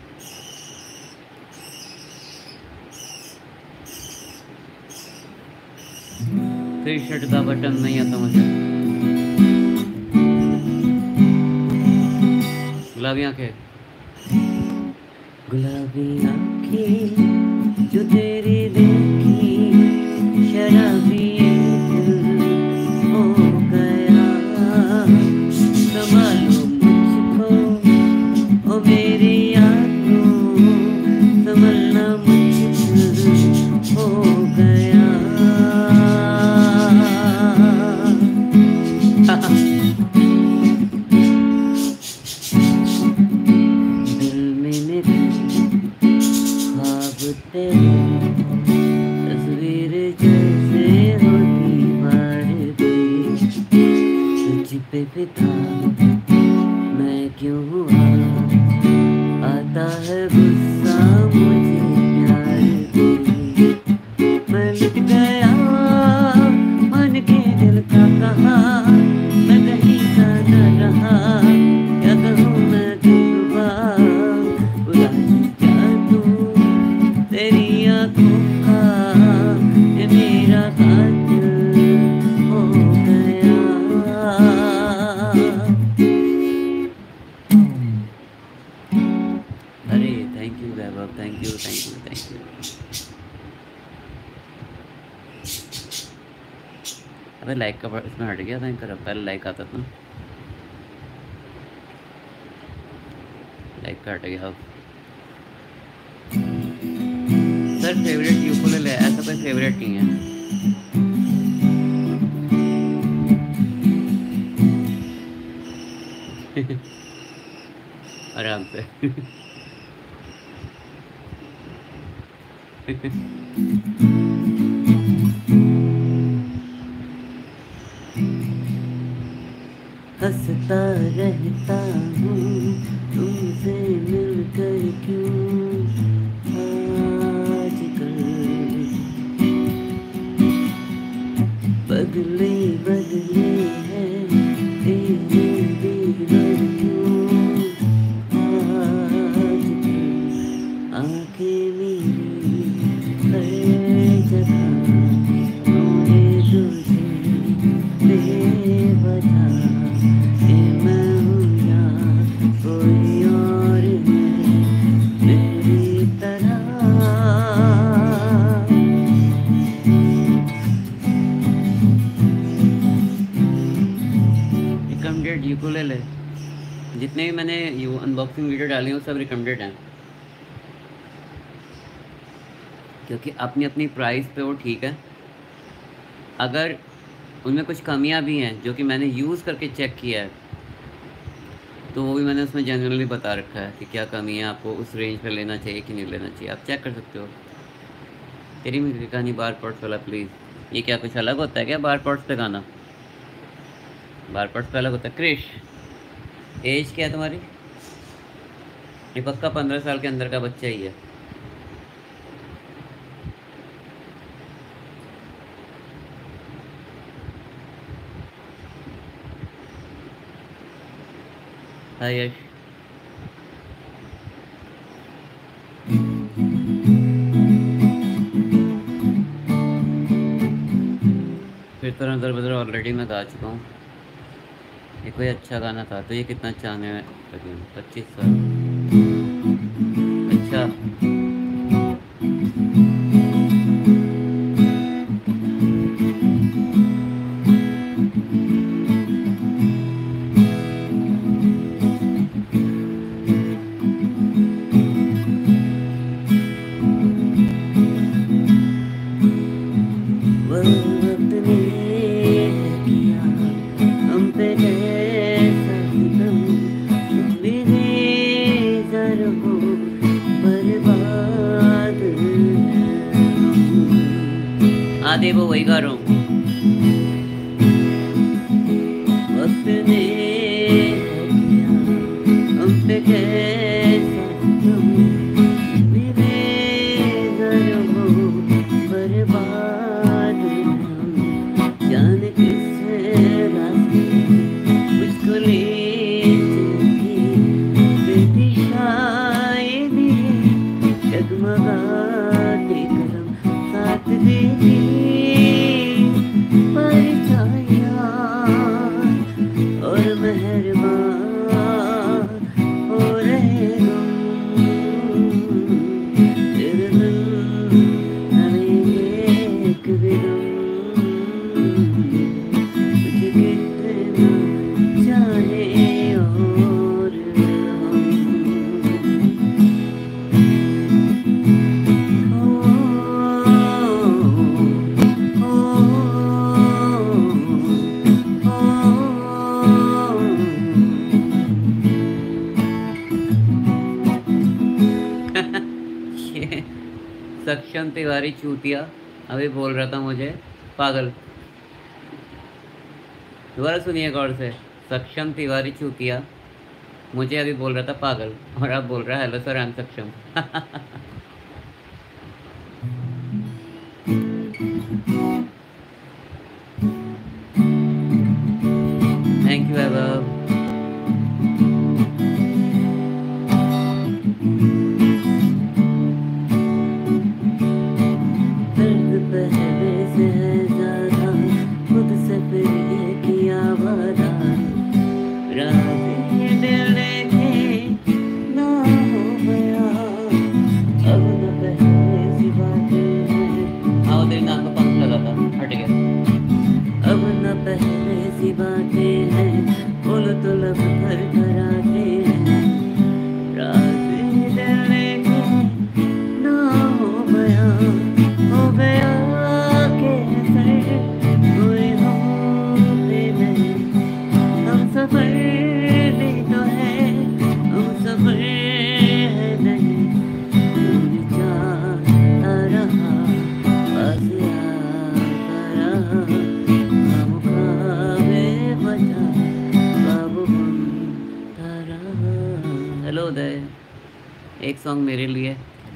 फिर शर्ट का बटन नहीं आता मुझे। गुलाबी आंखें गुलाबी आंखें जो तेरी देखी शराबी दिल हो गया। संभालो मुझको ओ मेरी आंखों संभलना मुझको हो गया। दिल में मेरे ख्वाब तेरे तस्वीर जैसे होती बार पे तुझ पे फिदा मैं क्यों हुआ। आता है गुस्सा मुझे प्यार पे मैं मिट गया मन के दिल का कहा मैं कहीं का न रहा। क्या कहूँ मैं दिलवा बुला क्या तू तेरी आंखों का ये मेरा कातिल हो गया। अरे thank you Vaibhav thank you thank you thank you. अबे लाइक का इसमें हट गया था कर पहले लाइक आता था। लाइक का हट गया अब। सर फेवरेट यूकुलेले ऐसा कोई फेवरेट नहीं है। आराम से। हंसता रहता हूँ तुमसे मिलकर क्यों आजकल बदले बदले हैं तेरे दीवार क्यों आजकल आंखें मेरी हर जगह ढूंढे तुझे बेवजह। ये मैं हूँ या कोई और है मेरी तरह। यूकुलेले जितने भी मैंने यू अनबॉक्सिंग वीडियो डाली हैं सब रिकमेंडेड हैं, क्योंकि अपनी अपनी प्राइस पे वो ठीक है। अगर उनमें कुछ कमियां भी हैं जो कि मैंने यूज़ करके चेक किया है, तो वो भी मैंने उसमें जनरली बता रखा है कि क्या कमी है, आपको उस रेंज पे लेना चाहिए कि नहीं लेना चाहिए, आप चेक कर सकते हो। तेरी मेरी कहानी बार पॉट्स वाला प्लीज़, ये क्या कुछ अलग होता है क्या बार पॉट्स पे गाना? बार पॉट्स पे अलग होता है। क्रिश, एज क्या है तुम्हारी? ये पक्का पंद्रह साल के अंदर का बच्चा ही है। हाय यश, फिर तो नजर बदर ऑलरेडी मैं गा चुका हूँ। ये कोई अच्छा गाना था तो ये कितना चाहने में पच्चीस साल। अच्छा आधे वो वही गा रहा हूँ। वक्त ने हम पे कैसा मेरे घर हो बर्बाद, जाने किससे रास्ते मुझको ले चली बेदिशाए मेरे जगमगाते कदम साथ दे और मेहरबान हो रहे तेरे बिन रहेंगे एक भी तुझे कितना चाहे और सक्षम तिवारी चूतिया अभी बोल रहा था मुझे पागल। दोबारा सुनिए गौर से, सक्षम तिवारी चूतिया मुझे अभी बोल रहा था पागल, और अब बोल रहा है hello sir I am Saksham. Thank you Vaibhav. एक सॉन्ग मेरे लिए।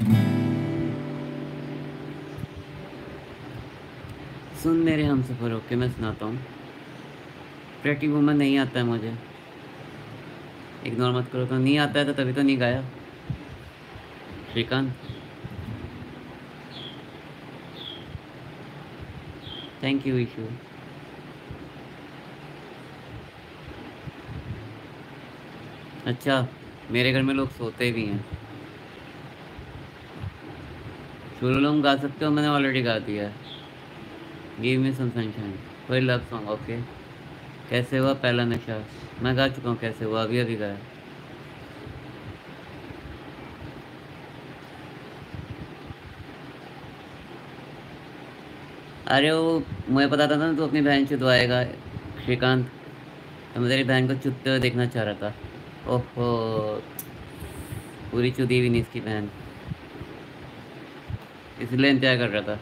सुन मेरे हम सफ़र होके मैं सुनाता हूँ। प्रेटी वुमन नहीं आता है मुझे, इग्नोर मत करो। तो नहीं आता है तो तभी तो नहीं गाया। Shrikant thank you Ishu. अच्छा मेरे घर में लोग सोते भी हैं। शुरू गा सकते हो, मैंने ऑलरेडी गा दिया है। गिव मी सम सनशाइन, कोई लव सॉन्ग ओके। कैसे हुआ पहला नशा, मैं गा चुका हूँ कैसे हुआ, अभी अभी गाया। अरे वो मुझे पता था ना तू अपनी बहन चुदवाएगा श्रीकांत, तो मैं तेरी बहन को चुदते हुए देखना चाह रहा था। ओहो, पूरी चुदी भी नहीं इसकी बहन, इसलिए इंतजार कर रहा था।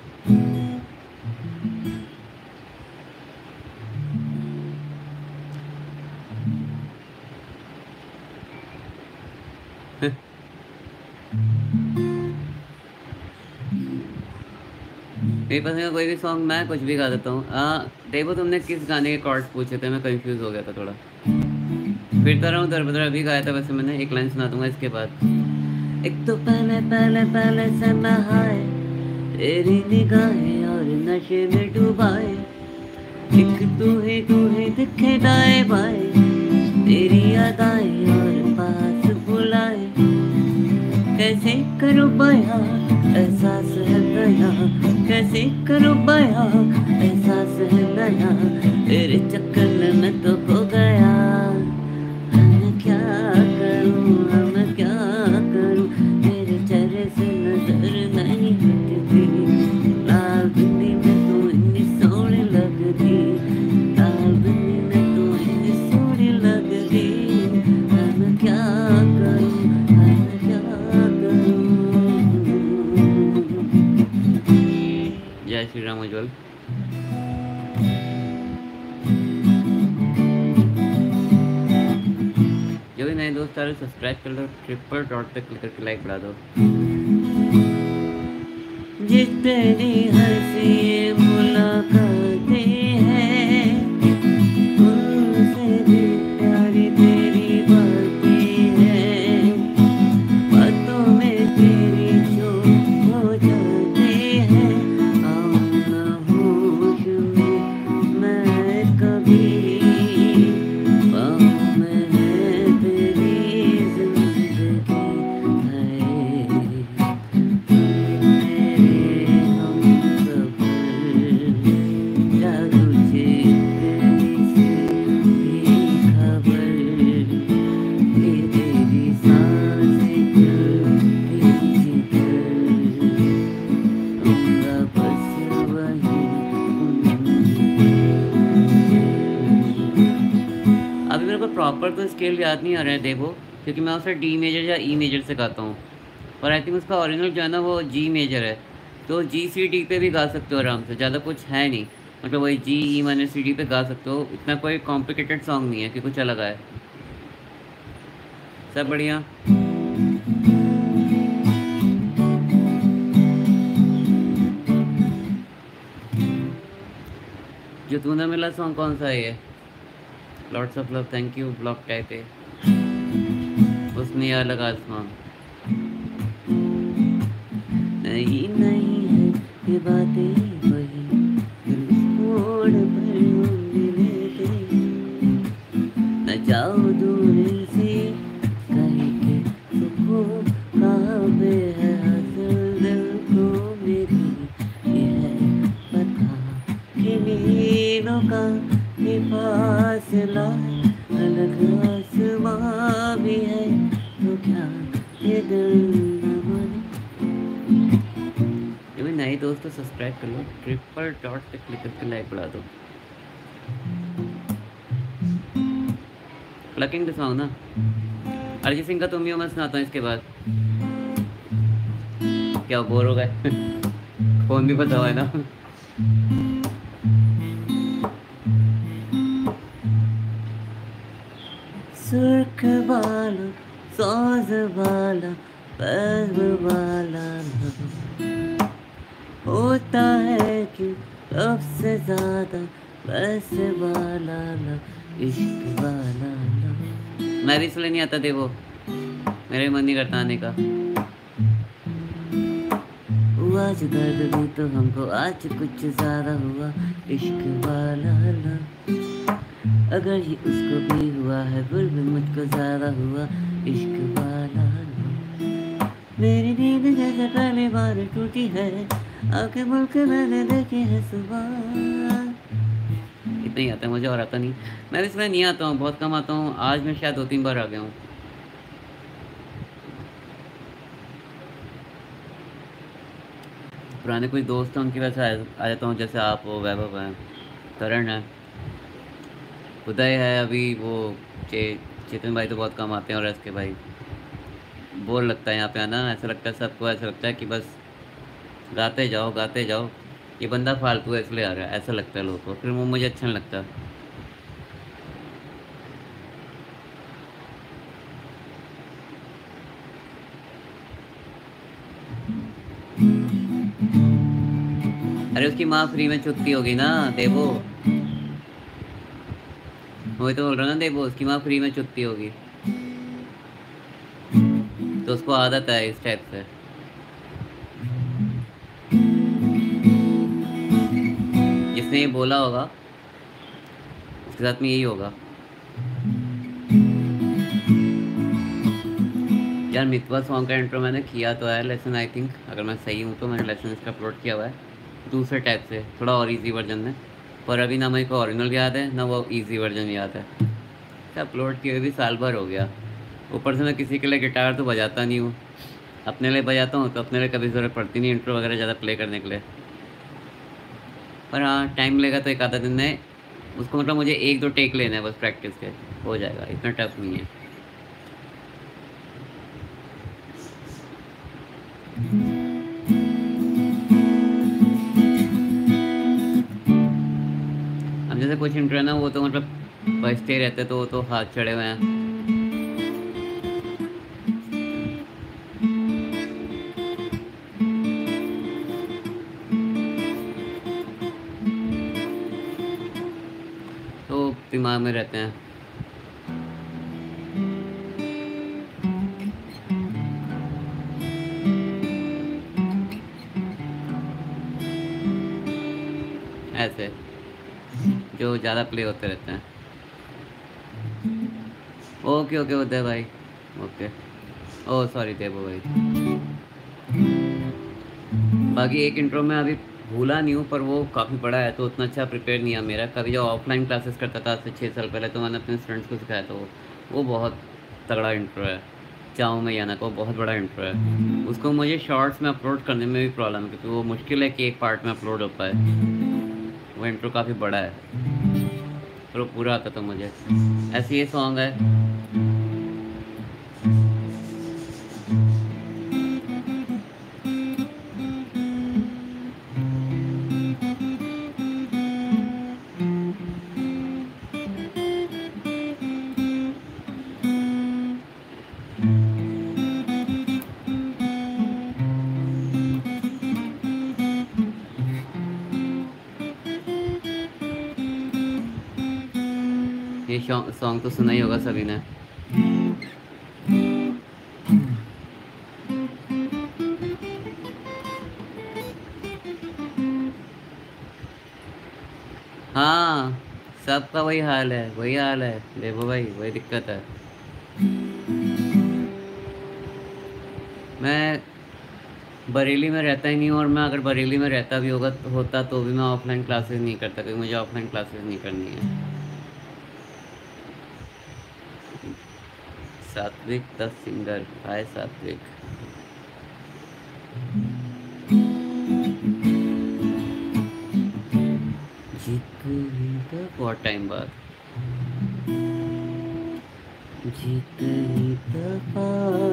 मेरी पसंद का कोई भी सॉन्ग मैं कुछ भी गा देता हूँ। हाँ देखो, तुमने किस गाने के कॉर्ड्स पूछे थे, मैं कंफ्यूज हो गया था थोड़ा। फिरता रहूँ दर बदर अभी गाया था वैसे मैंने, एक लाइन सुना दूंगा इसके बाद। एक तो पहले पहले पहले से नहाए तेरी निगाहें और नशे में डुबाए, एक तू ही तू ही दिखे दाएं बाएं, तेरी अदाएं और पास बुलाए, कैसे करूँ बयां एहसास है नया, कैसे करूँ बयां एहसास है नया, तेरे चक्कर में मैं तो खो गया। मैं क्या करूँ, मैं क्या करूँ, तेरे चेहरे से नजर नहीं हटती, लाल बिंदी में तू इतनी सोहनी लगती, लाल बिंदी में तू इतनी सोहनी लगती। मैं क्या करूँ, मैं क्या करूँ। जय श्री राम उज्जवल। जो भी नए दोस्त आ रहे सब्सक्राइब कर लो, ट्रिपल डॉट पे क्लिक करके लाइक बढ़ा दो। जितनी हंसी मुलाकातें हैं उनसे भी प्यारी तेरी बातें हैं, बातों में तेरी जो हो जाते हैं, आओ ना होश में मैं कभी, बाहों में है तेरी जिंदगी है, मेरे हमसफर, जादू जिंदगी से भी खबर, ये तेरी सांसें चलती जिधर, दूंगा बस वही अभी मेरे को प्रॉपर तो स्केल याद नहीं आ रहा है देखो, क्योंकि मैं उसे डी मेजर या ई मेजर से गाता हूँ, और आई थिंक उसका ओरिजिनल जो है ना वो जी मेजर है। तो जी सी डी पे भी गा सकते हो आराम से, ज़्यादा कुछ है नहीं, मतलब वही जी ई माइनर सी डी पे गा सकते हो, इतना कोई कॉम्प्लिकेटेड सॉन्ग नहीं है कि कुछ अलग आए। सब बढ़िया। जो तूने मिला सॉन्ग कौन सा है ये? Lots of love, thank you block type पे। उसने यार लगा आसमान, नहीं नहीं है ये बातें वही, दिल छोड़ पर मिले न जाओ दूर से, कहीं के सुकून काबे है हासिल दिल को मेरी, ये है पता कि नीलों का ये फासला, अलग आसमां भी है तो क्या ये दिल न माने। जो भी नए दोस्त तो सब्सक्राइब कर लो, ट्रिपल डॉट पे क्लिक करके लाइक बढ़ा दो। प्लकिंग द सॉन्ग ना अरिजीत सिंह का तुम ही हो मैं सुनाता हूँ इसके बाद। क्या बोर हो गए? फोन भी पता हुआ है ना। सुर्ख वाला साज वाला पैर वाला होता है क्यों सबसे ज्यादा, बस वाला ला, इश्क वाला ला। मैं भी इसलिए नहीं आता देखो, मेरे मन नहीं करता आने का। हुआ जो दर्द भी तो हमको आज कुछ ज्यादा हुआ, इश्क वाला ला। अगर ये उसको भी हुआ है फिर भी मुझको ज्यादा हुआ, इश्क वाला ला। मेरी नींद जैसे पहली बार टूटी है, आंखें मुड़ के मैंने देखी है सुबह, इतना ही आता है मुझे और आता नहीं। मैं भी इसमें नहीं आता हूँ, बहुत कम आता हूँ। आज मैं शायद दो तीन बार आ गया हूँ। पुराने कोई दोस्त हैं उनकी वजह से आ आ जाता हूँ, जैसे आप हो, वैभव है, करण है, उदय है, अभी वो चे चेतन भाई तो बहुत कम आते हैं, और एस के भाई। बोर लगता है यहाँ पे आना, ऐसा लगता है सबको, ऐसा लगता है कि बस गाते जाओ गाते जाओ, ये बंदा फालतू है इसलिए आ रहा है, ऐसा लगता है लोगों को, फिर वो मुझे अच्छा नहीं लगता। अरे उसकी माँ फ्री में छुट्टी होगी ना देवो, वही तो बोल रहा ना देवो, उसकी माँ फ्री में छुट्टी होगी, तो उसको आदत है इस टाइप से। जिसने ये बोला होगा उसके साथ में यही होगा। यार मितवा सॉन्ग का इंट्रो मैंने किया तो है लेसन, आई थिंक अगर मैं सही हूँ तो मैंने लेसन इसका अपलोड किया हुआ है दूसरे टाइप से, थोड़ा और इजी वर्जन में, पर अभी ना मेरे को ओरिजिनल याद है ना वो इजी वर्जन याद है। अपलोड किए हुए भी साल भर हो गया। ऊपर से मैं किसी के लिए गिटार तो बजाता नहीं हूँ, अपने लिए बजाता हूँ, तो अपने लिए कभी ज़रूरत पड़ती नहीं इंट्रो वगैरह ज़्यादा प्ले करने के लिए। पर हाँ टाइम लेगा तो एक आधा दिन में उसको, मतलब मुझे एक दो टेक लेना है बस प्रैक्टिस के, हो जाएगा, इतना टफ नहीं है। अब जैसे कुछ इंट्रो है ना वो तो मतलब बजते रहते, तो वो तो हाथ चढ़े हुए हैं। तो दिमाग में रहते हैं। ऐसे जो ज़्यादा प्ले होते रहते हैं। ओके ओके उदय भाई, ओके। ओ सॉरी देवो भाई। बाकी एक इंट्रो में अभी भूला नहीं हूँ, पर वो काफ़ी बड़ा है तो उतना अच्छा प्रिपेयर नहीं है मेरा। कभी जब ऑफलाइन क्लासेस करता था आज से छः साल पहले, तो मैंने अपने स्टूडेंट्स को सिखाया था, वो वो बहुत तगड़ा इंट्रो है। चाहूँ मैं याना को बहुत बड़ा इंट्रो है, उसको मुझे शॉर्ट्स में अपलोड करने में भी प्रॉब्लम है, क्योंकि वो मुश्किल है कि एक पार्ट में अपलोड हो पाए। वो इंट्रो काफ़ी बड़ा है, पर वो पूरा आता था मुझे। ऐसे ये सॉन्ग है। ये सॉन्ग तो सुना ही होगा सभी ने। हाँ सबका वही हाल है, वही हाल है देखो भाई, वही दिक्कत है। मैं बरेली में रहता ही नहीं हूँ, और मैं अगर बरेली में रहता भी होगा तो होता तो भी मैं ऑफलाइन क्लासेस नहीं करता, क्योंकि मुझे ऑफलाइन क्लासेस नहीं करनी है। सात्विक द सिंगर, हाय सात्विक। जीत गई तो बहुत टाइम बाद, जीत गई दफा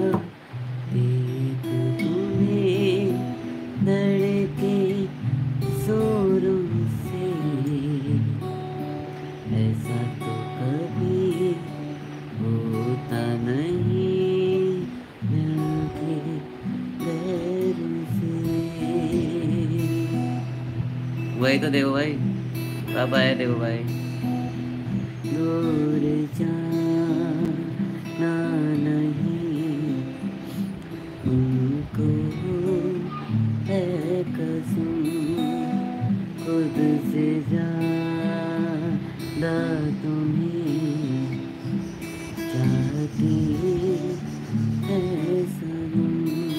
देख तुम्हें धड़के जोरों से, ऐसा तो कभी होता नहीं मिलके गैर से। वही तो देव भाई, कब आए देव भाई। दूर जाना नहीं उनको है कसम, खुद से ज्यादा तुम्हें चाहती है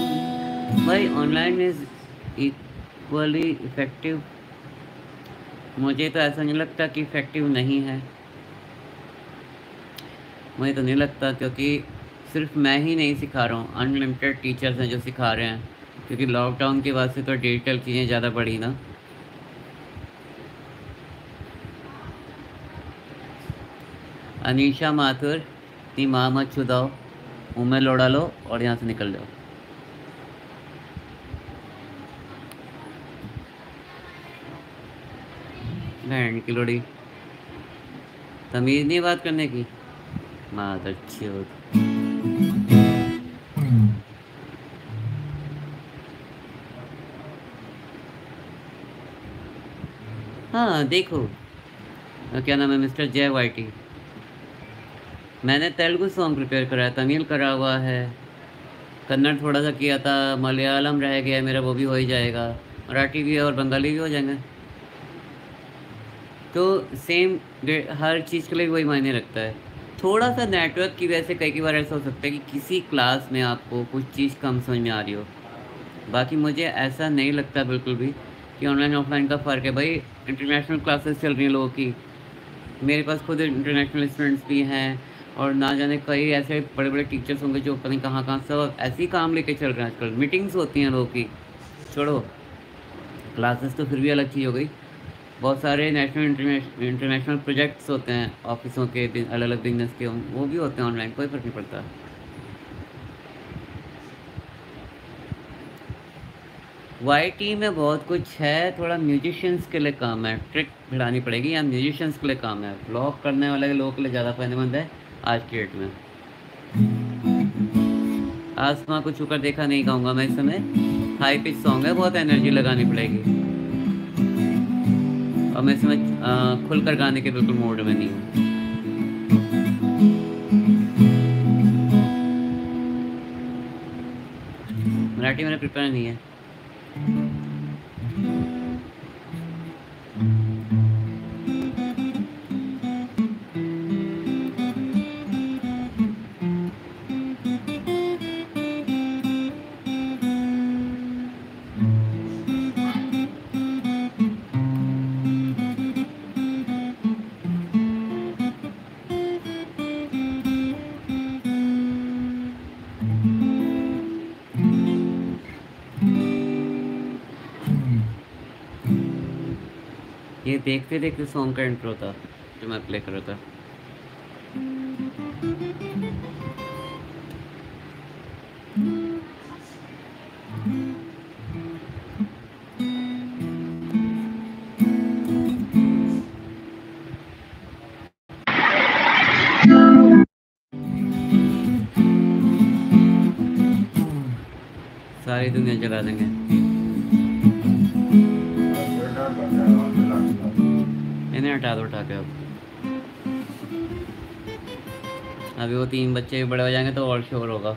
सनम। भाई ऑनलाइन इज इक्वली इफेक्टिव मुझे तो ऐसा नहीं लगता कि इफ़ेक्टिव नहीं है, मुझे तो नहीं लगता, क्योंकि सिर्फ मैं ही नहीं सिखा रहा हूँ, अनलिमिटेड टीचर्स हैं जो सिखा रहे हैं, क्योंकि लॉकडाउन की वजह से तो डिजिटल चीज़ें ज़्यादा बढ़ी ना। अनीशा माथुर, इतनी माँ मत छुदाओ, मुँह में लोड़ा लो और यहाँ से निकल जाओ। बहन की लोड़ी, तमीज़ नहीं बात करने की, बात अच्छी होती। हाँ देखो, क्या नाम है, मिस्टर जय वाइटी, मैंने तेलुगु सॉन्ग प्रिपेयर करा है, तमिल करा हुआ है, कन्नड़ थोड़ा सा किया था, मलयालम रह गया मेरा, वो भी हो ही जाएगा, मराठी भी और बंगाली भी हो जाएंगे। तो सेम हर चीज़ के लिए वही मायने रखता है। थोड़ा सा नेटवर्क की वजह से कई कई बार ऐसा हो सकता है कि किसी क्लास में आपको कुछ चीज़ कम समझ में आ रही हो, बाकी मुझे ऐसा नहीं लगता बिल्कुल भी कि ऑनलाइन ऑफलाइन का फ़र्क है। भाई इंटरनेशनल क्लासेस चल रही हैं लोगों की, मेरे पास खुद इंटरनेशनल स्टूडेंट्स भी हैं, और ना जाने कई ऐसे बड़े बड़े टीचर्स होंगे जो पता नहीं कहाँ कहाँ सब ऐसे ही काम लेके चल रहे हैं आजकल। मीटिंग्स होती हैं लोगों की, छोड़ो क्लासेस तो फिर भी अलग चीज़ हो गई, बहुत सारे नेशनल इंटरनेशनल इंटरनेशनल प्रोजेक्ट्स होते हैं ऑफिसों के, अलग अलग बिजनेस के, वो भी होते हैं ऑनलाइन, कोई फ़र्क नहीं पड़ता। वाई टी में बहुत कुछ है, थोड़ा म्यूजिशियंस के लिए काम है, ट्रिक भिड़ानी पड़ेगी, या म्यूजिशियंस के लिए काम है, ब्लॉग करने वाले लोगों के लिए ज़्यादा फायदेमंद है आज की डेट में। आसमां को छूकर देखा नहीं कहूँगा मैं इस समय, हाई पिच सॉन्ग है, बहुत एनर्जी लगानी पड़ेगी, और मैं इस समय खुलकर गाने के बिल्कुल मूड में नहीं हूँ। मराठी मैंने प्रिपेयर नहीं है। ये देखते देखते सॉन्ग का इंट्रो था जो मैं प्ले कर रहा था। सारी दुनिया जला देंगे। इन्हें हटा दो उठा के अब, अभी वो तीन बच्चे बड़े हो जाएंगे तो और शोर होगा।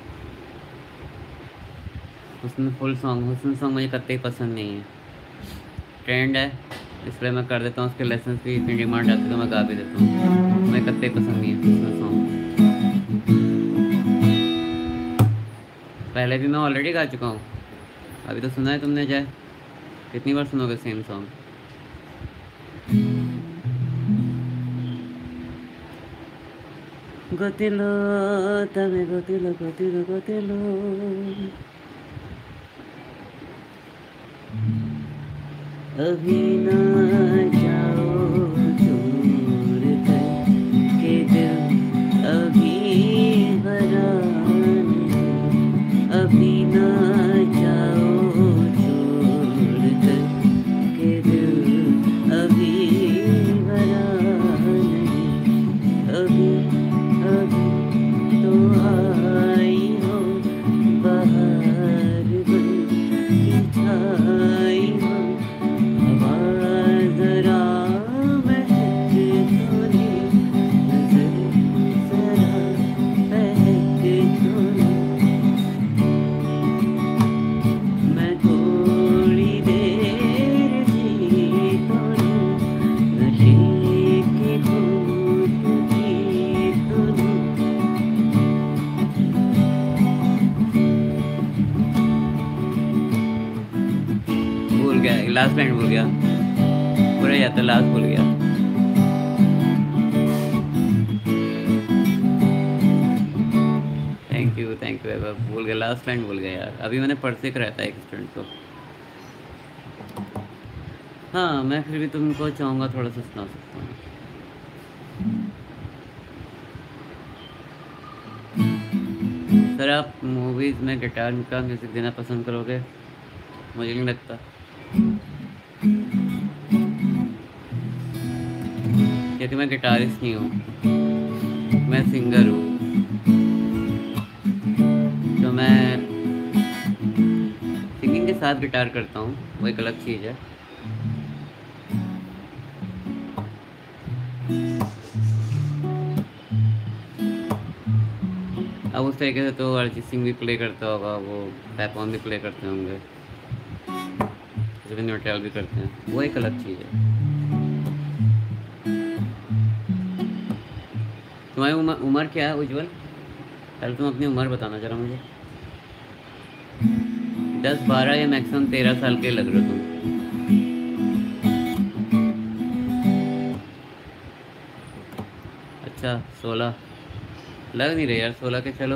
उसमें फुल सॉन्ग, हुस्न सॉन्ग मुझे कतई पसंद नहीं है, ट्रेंड है इसलिए मैं कर देता हूँ, उसके लेसन की इतनी डिमांड आती है तो मैं गा भी देता हूँ, मुझे कतई पसंद नहीं है हुस्न सॉन्ग। पहले भी मैं ऑलरेडी गा चुका हूँ, अभी तो सुना है तुमने, जय कितनी बार सुनोगे सेम सॉन्ग। गोतिलो तमे गोतिलो गोतिलो गोतिलो, अभी ना जाओ दूर करके दिल, अभी भरा नहीं, अभी ना जाओ दूर करके दिल, अभी भरा नहीं, अभी अभी तो आई हो बाहर बन के छाई हो, हवा जरा महक थोड़ी, नजर जरा महक थोड़ी, मैं थोड़ी देर जी तो लूं, नशे के घूंट भी तो लूं। भूल गया, लास्ट लाइन भूल गया, पूरा रह जाता, लास्ट भूल गया। थैंक यू थैंक यू भूल गया, लास्ट लाइन भूल गया यार। अभी मैंने पढ़ से कराया था एक स्टूडेंट को। हाँ मैं फिर भी तुमको चाहूँगा थोड़ा सा सुना सकता हूँ। सर आप मूवीज़ में गिटार का म्यूज़िक देना पसंद करोगे? मुझे नहीं लगता, क्योंकि मैं गिटारिस्ट नहीं हूँ, मैं सिंगर हूँ। तो मैं सिंगिंग के साथ गिटार करता हूँ, वो एक अलग चीज़ है। अब उस तरीके से तो अरिजीत सिंह भी प्ले करता होगा, वो पैपॉन भी प्ले करते होंगे, जुबिन नौटियाल भी करते हैं, वो एक अलग चीज़ है। तुम्हारी उम्र उम्र क्या है उज्जवल? पहले तुम अपनी उम्र बताना जरा मुझे। दस बारह या मैक्सिमम तेरह साल के लग रहे हो तुम। अच्छा सोलह लग नहीं रहे यार, सोलह के चलो।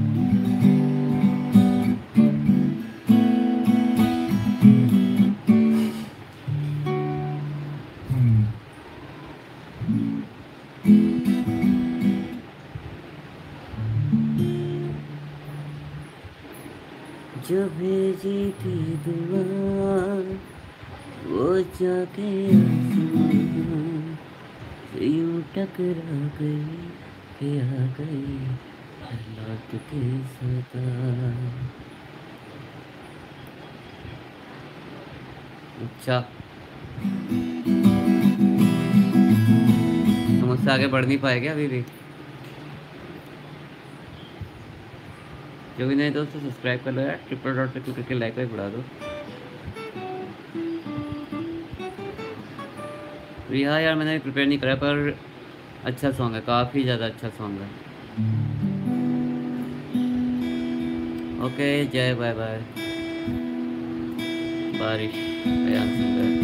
जो भेजी थी दुआ वो जाके आसमां से यूं टकरा गई कि आ गई लौट के सदा। अच्छा तुम मुझसे आगे बढ़ नहीं पाएगे अभी भी? जो भी नहीं दोस्तों सब्सक्राइब कर लो यार, ट्रिपल डॉट पे क्लिक करके लाइक वाइक बढ़ा दो। रिहा यार मैंने प्रिपेयर नहीं करा, पर अच्छा सॉन्ग है, काफ़ी ज़्यादा अच्छा सॉन्ग है। ओके जय बाय बाय। बारिश अयान सिंगर।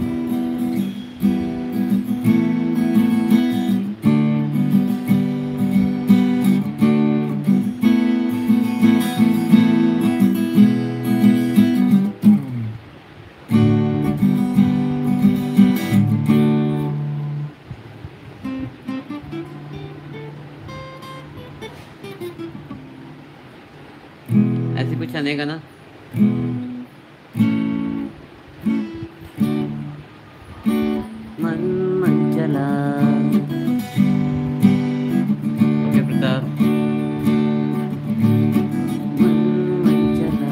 ऐसे कुछ आने का ना। मन मन चला। ओके प्रताप। मन मन चला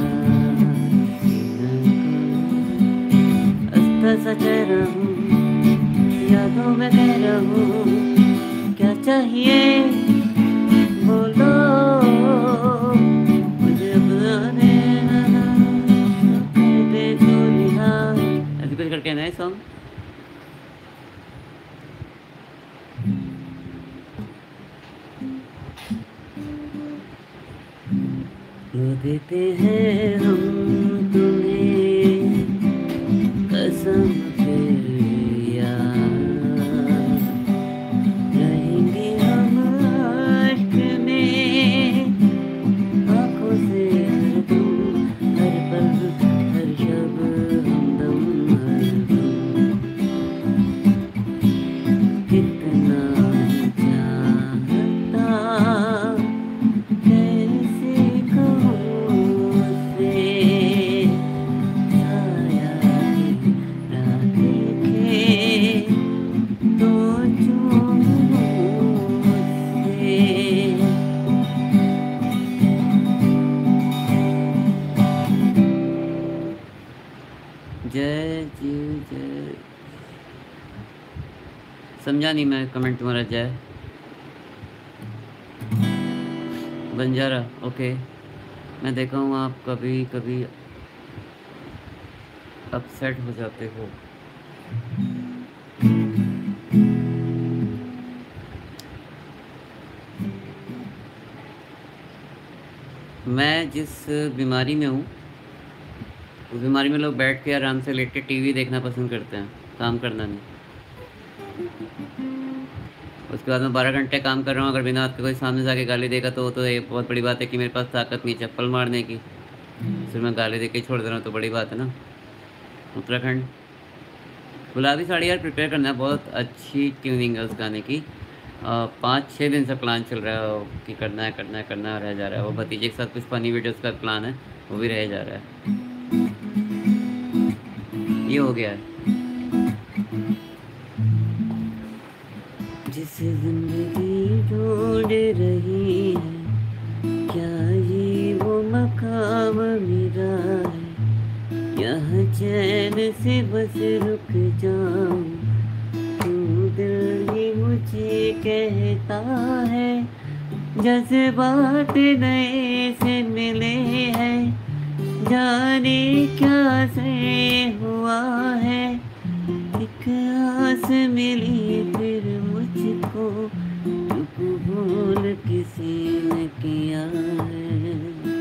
अस्ता सा चेहरा हूँ, यादों में कह रहा हूँ, क्या चाहिए बोलो मुझे अपने कर दे तो रिहा। ऐसे कुछ करके नए सॉन्ग। लो देते हैं हम तुम्हें कसम फिर यार, रहेंगे हम इश्क में आँखों से हरदम, हर पल हर शब हमदम हरदम। कितना चाहता कैसे कहूँ उसे, साया गिरा देखे तो चूम लूँ उससे। जय जी जय। समझा नहीं मैं कमेंट तुम्हारा। जय बंजारा। ओके मैं देखा हूँ आप कभी कभी अपसेट हो जाते हो। मैं जिस बीमारी में हूँ उस बीमारी में लोग बैठ के आराम से लेट के टीवी देखना पसंद करते हैं। काम करना नहीं। उसके बाद मैं बारह घंटे काम कर रहा हूँ, अगर बिना आपके कोई सामने जाके गाली देगा तो तो ये बहुत बड़ी बात है कि मेरे पास ताकत नहीं चप्पल मारने की, सिर्फ मैं गाली दे के छोड़ दे रहा हूँ तो बड़ी बात है ना। उत्तराखंड गुलाबी साड़ी यार प्रिपेयर करना है, बहुत अच्छी ट्यूनिंग है उस गाने की। अ, पाँच छः दिन से प्लान चल रहा है कि करना है करना है करना है, रह जा रहा है। वो भतीजे के साथ कुछ फनी वीडियोस का प्लान है, वो भी रह जा रहा है। ये हो गया है। जिसे जिंदगी ढूंढ रही है, क्या ये वो मकाम मेरा है, यहाँ चैन से बस रुक जाऊं, क्यों दिल ही मुझे कहता है, जज्बात नए से मिले हैं, जाने क्या से हुआ है, एक आस मिली फिर मुझको, कबूल किसी ने किया है,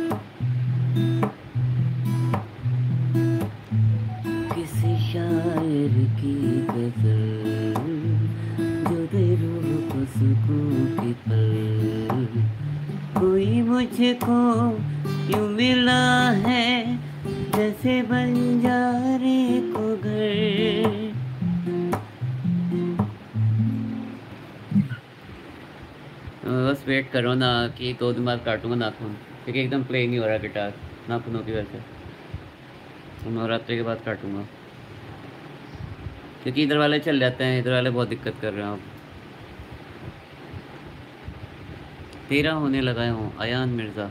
किसी शायर की गजल जो दे रूह को सुकून की पल, कोई मुझको यूं मिला है जैसे बंजारे को घर। बस वेट करो ना कि दो दिन बाद काटूंगा नाखून, क्योंकि एकदम प्ले नहीं हो रहा गिटार नाखूनों की वजह से, तो नवरात्रि के बाद काटूंगा, क्योंकि इधर वाले चल जाते हैं, इधर वाले बहुत दिक्कत कर रहे हैं। अब तेरा होने लगा हूँ अयान मिर्ज़ा।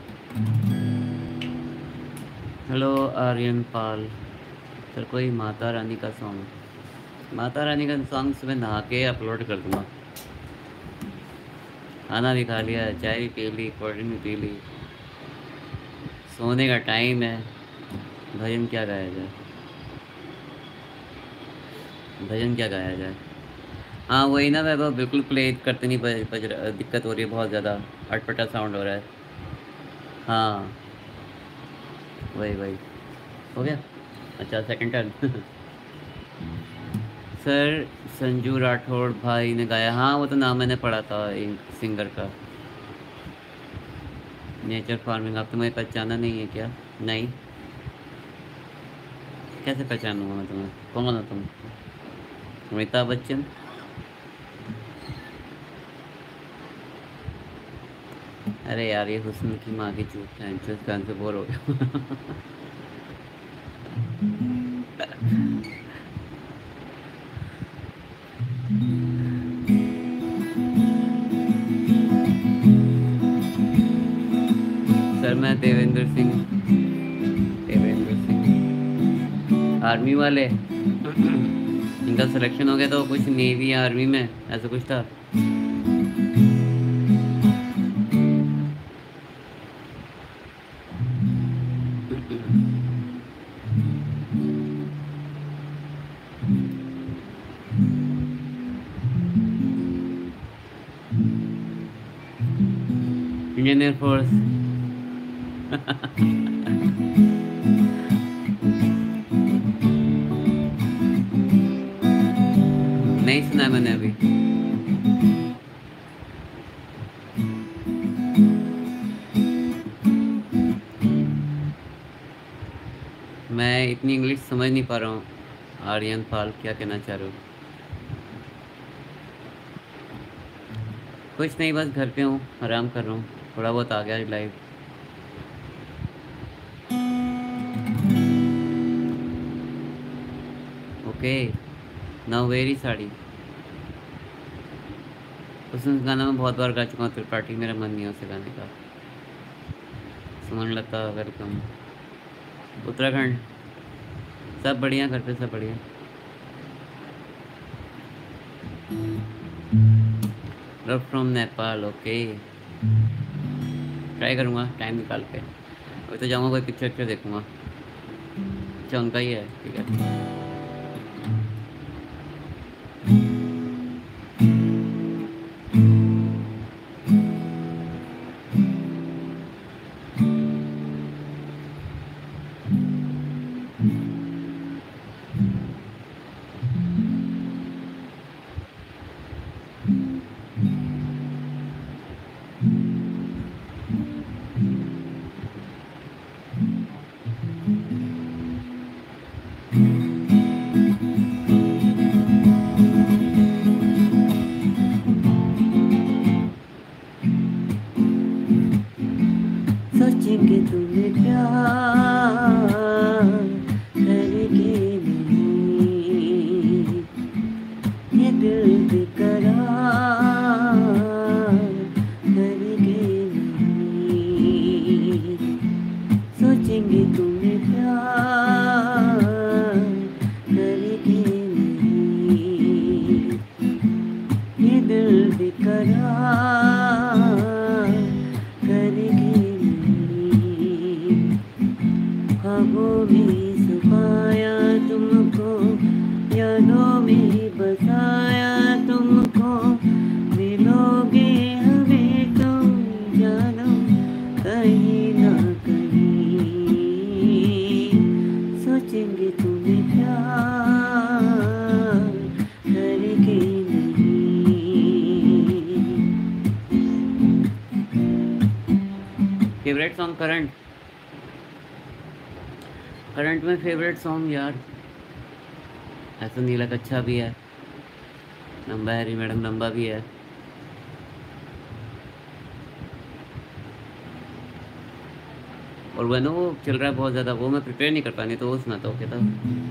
हेलो आर्यन पाल सर, कोई माता रानी का सॉन्ग, माता रानी का सॉन्ग सुबह नहा के अपलोड कर दूँगा। खाना भी खा लिया, चाय भी पी ली, कोल्ड ड्रिंक भी पी ली, सोने का टाइम है। भजन क्या गाया जाए, भजन क्या गाया जाए? हाँ वही ना वैभव, बिल्कुल प्ले करते नहीं, बज, बज रहा, दिक्कत हो रही है बहुत ज़्यादा, अटपटा साउंड हो रहा है। हाँ वही वही हो गया। अच्छा second turn sir Sanju Rathore भाई ने गाया, हाँ वो तो नाम मैंने पढ़ा था एक सिंगर का। नेचर फार्मिंग, आप तुम्हें पहचाना नहीं है क्या? नहीं, कैसे पहचानूंगा मैं तुम्हें, कौन हो तुम? अमिताभ बच्चन? अरे यार ये हुस्न की माँ की चूत है, इस गान से बोर हो गया सर मैं देवेंद्र सिंह, देवेंद्र सिंह आर्मी वाले इनका सिलेक्शन हो गया तो कुछ नेवी या आर्मी में ऐसा कुछ था। इंडियन एयरफोर्स नहीं सुना मैंने अभी। मैं इतनी इंग्लिश समझ नहीं पा रहा हूँ। आर्यन पाल क्या कहना चाह रहे हो? कुछ नहीं, बस घर पे हूँ, आराम कर रहा हूँ, थोड़ा बहुत आ गया live. Okay now very sorry, उस गाना मैं बहुत बार गा चुका हूँ, त्रिपाठी मेरा मन नहीं है उसे गाने का। सुमन लता वेलकम। उत्तराखंड सब बढ़िया, घर पे सब बढ़िया। Love from Nepal, okay try करूँगा टाइम निकाल के। अभी तो जाऊँगा कोई पिक्चर पिक्चर देखूँगा। अच्छा उनका ही है, ठीक है। सोचेंगे तुम्हें प्यार करके नहीं, ये दिल बेकरार करके नहीं, सोचेंगे तुम्हें प्यार करके नहीं, ये दिल बेकरार करके नहीं, ख्वाबों में सफाया तुमको, यादों में बसाया तुमको, मिलोगे हमें तुम जानो कहीं ना कहीं, सोचेंगे तुम्हें प्यार करके नहीं। फेवरेट सॉन्ग करंट करंट में फेवरेट सॉन्ग यार ऐसा नीला कच्छा भी है, लंबा हैरी मैडम लंबा भी है, और वो ना वो चल रहा है बहुत ज़्यादा, वो मैं प्रिपेयर नहीं कर पानी तो वो सुनाता हूँ। कहता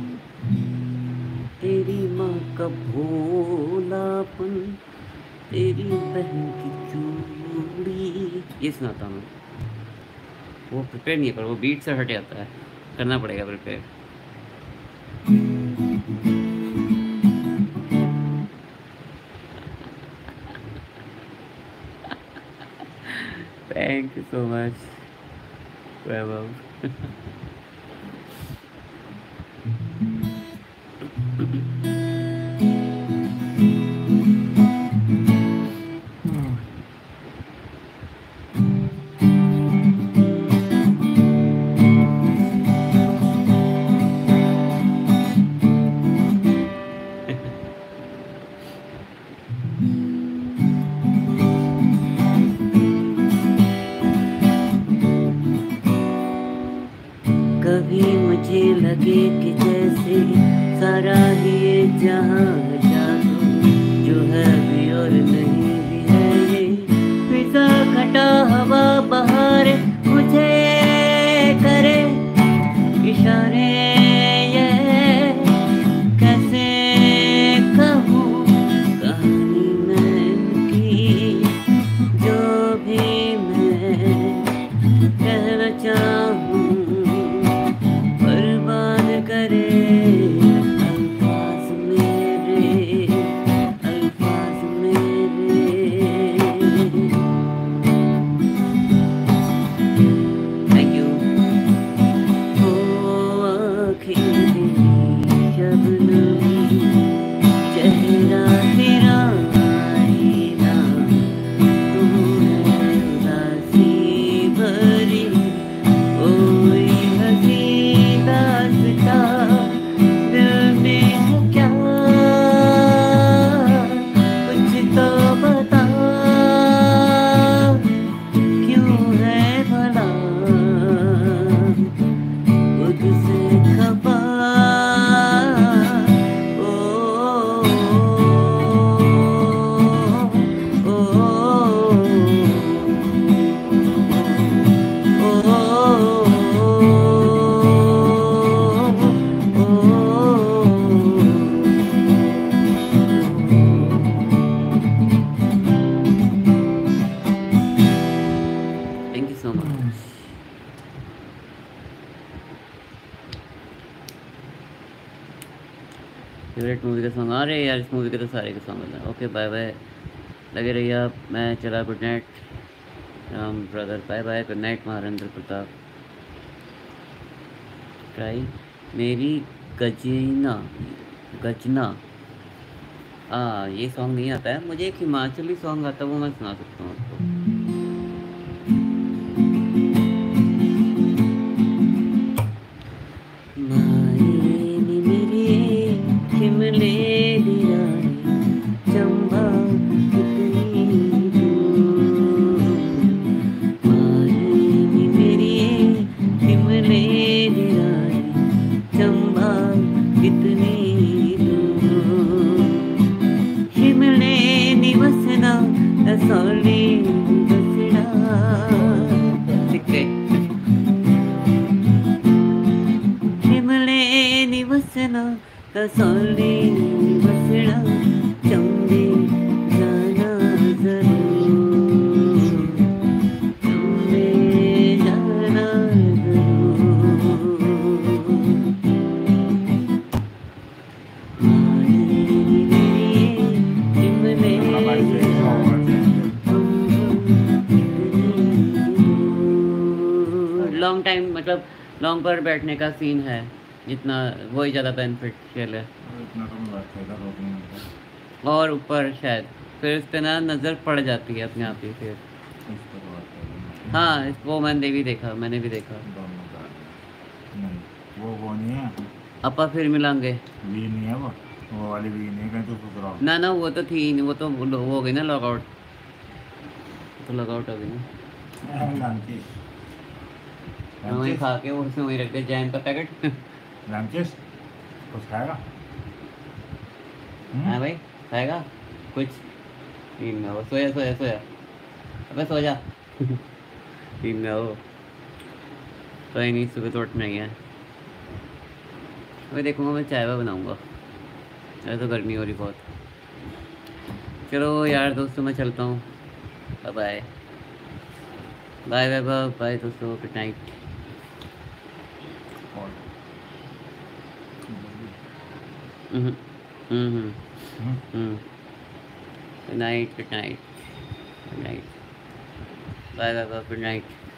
तेरी माँ का भोलापन, तेरी बहन की चूड़ी, ये सुनाता हूँ मैं। वो प्रिपेयर नहीं है पर वो बीट से हट जाता है, करना पड़ेगा prepare. Thank you so much Vaibhav. कभी मुझे लगे कि जैसे सारा ही ये जहां जादू जो है भी और नहीं भी है, ये फिजा खटा हवा बहार मुझे करे इशारे, ये कैसे कहूँ कहानी मैं की, जो भी मैं कहना चाहूँ करे अल्फाज मेरे, अल्फाज मेरे। Thank you. ओ आखिरी शबनमी, चेहरा तेरा आईना, तू है उदासी भरी, कोई हंसी दास्ता दिल में है क्या, कुछ तो बता, क्यों है भला खुद से खफा। ओ, ओ, ओ, ओ, thank you so much. Favourite movie का सॉन्ग आ रहे हैं यार, इस मूवी के तो सारे के सॉन्ग हैं। ओके बाय बाय, लगे रहिए आप, मैं चला, good night Ram brother, bye bye, good night Maharendra Pratap. ट्राई मेरी गजना गजना, हाँ ये सॉन्ग नहीं आता है मुझे, एक हिमाचली सॉन्ग आता है वो मैं सुना सकता हूँ आपको। मायने मेरे शिमले दी रानी, चंबा कितनी दूर, मायने मेरे शिमले दी रानी, चंबा कितनी दूर, शिमले निवसना रसौली बसड़ा, ठीक है। कसौली बसड़ा चंबे जाना जरूर, चंबे जाना जरूर। लॉन्ग टाइम मतलब लॉन्ग पर बैठने का सीन है, जितना वही ज़्यादा बेनिफिशियल है। इतना तो मैं बैठेगा दो तीन घंटे और ऊपर शायद फिर उस पर ना नज़र पड़ जाती है अपने आप ही फिर। इस पर तो बैठेगा हाँ इस- वो मैंने भी देखा, मैंने भी देखा। दोनों का नहीं, वो वो नहीं है, अपा फिर मिलांगे। वी नहीं है वो वो वाली वी नहीं है, कहीं तो सुधराओ। ना ना वो तो थी नहीं, वो तो वो वो हो गई ना लॉग आउट, तो लॉग आउट हो गई ना। लंचेस हाँ, वहीं खा के वो उसने वहीं रख दिया जैम का पैकेट। लंचेस कुछ खाएगा? हाँ भाई खाएगा कुछ? नींद में हो, सोया सोया सोया, अबे सो जा। नींद में हो, कोई नहीं, सुबह तो उठना ही है। मैं देखूंगा, मैं चाय वाय बनाऊंगा, अरे तो गर्मी हो रही बहुत। चलो यार दोस्तों मैं चलता हूँ, bye bye bye bye bye bye दोस्तों, good night. Hmm hmm hmm good night good night good night bye bye bye good night.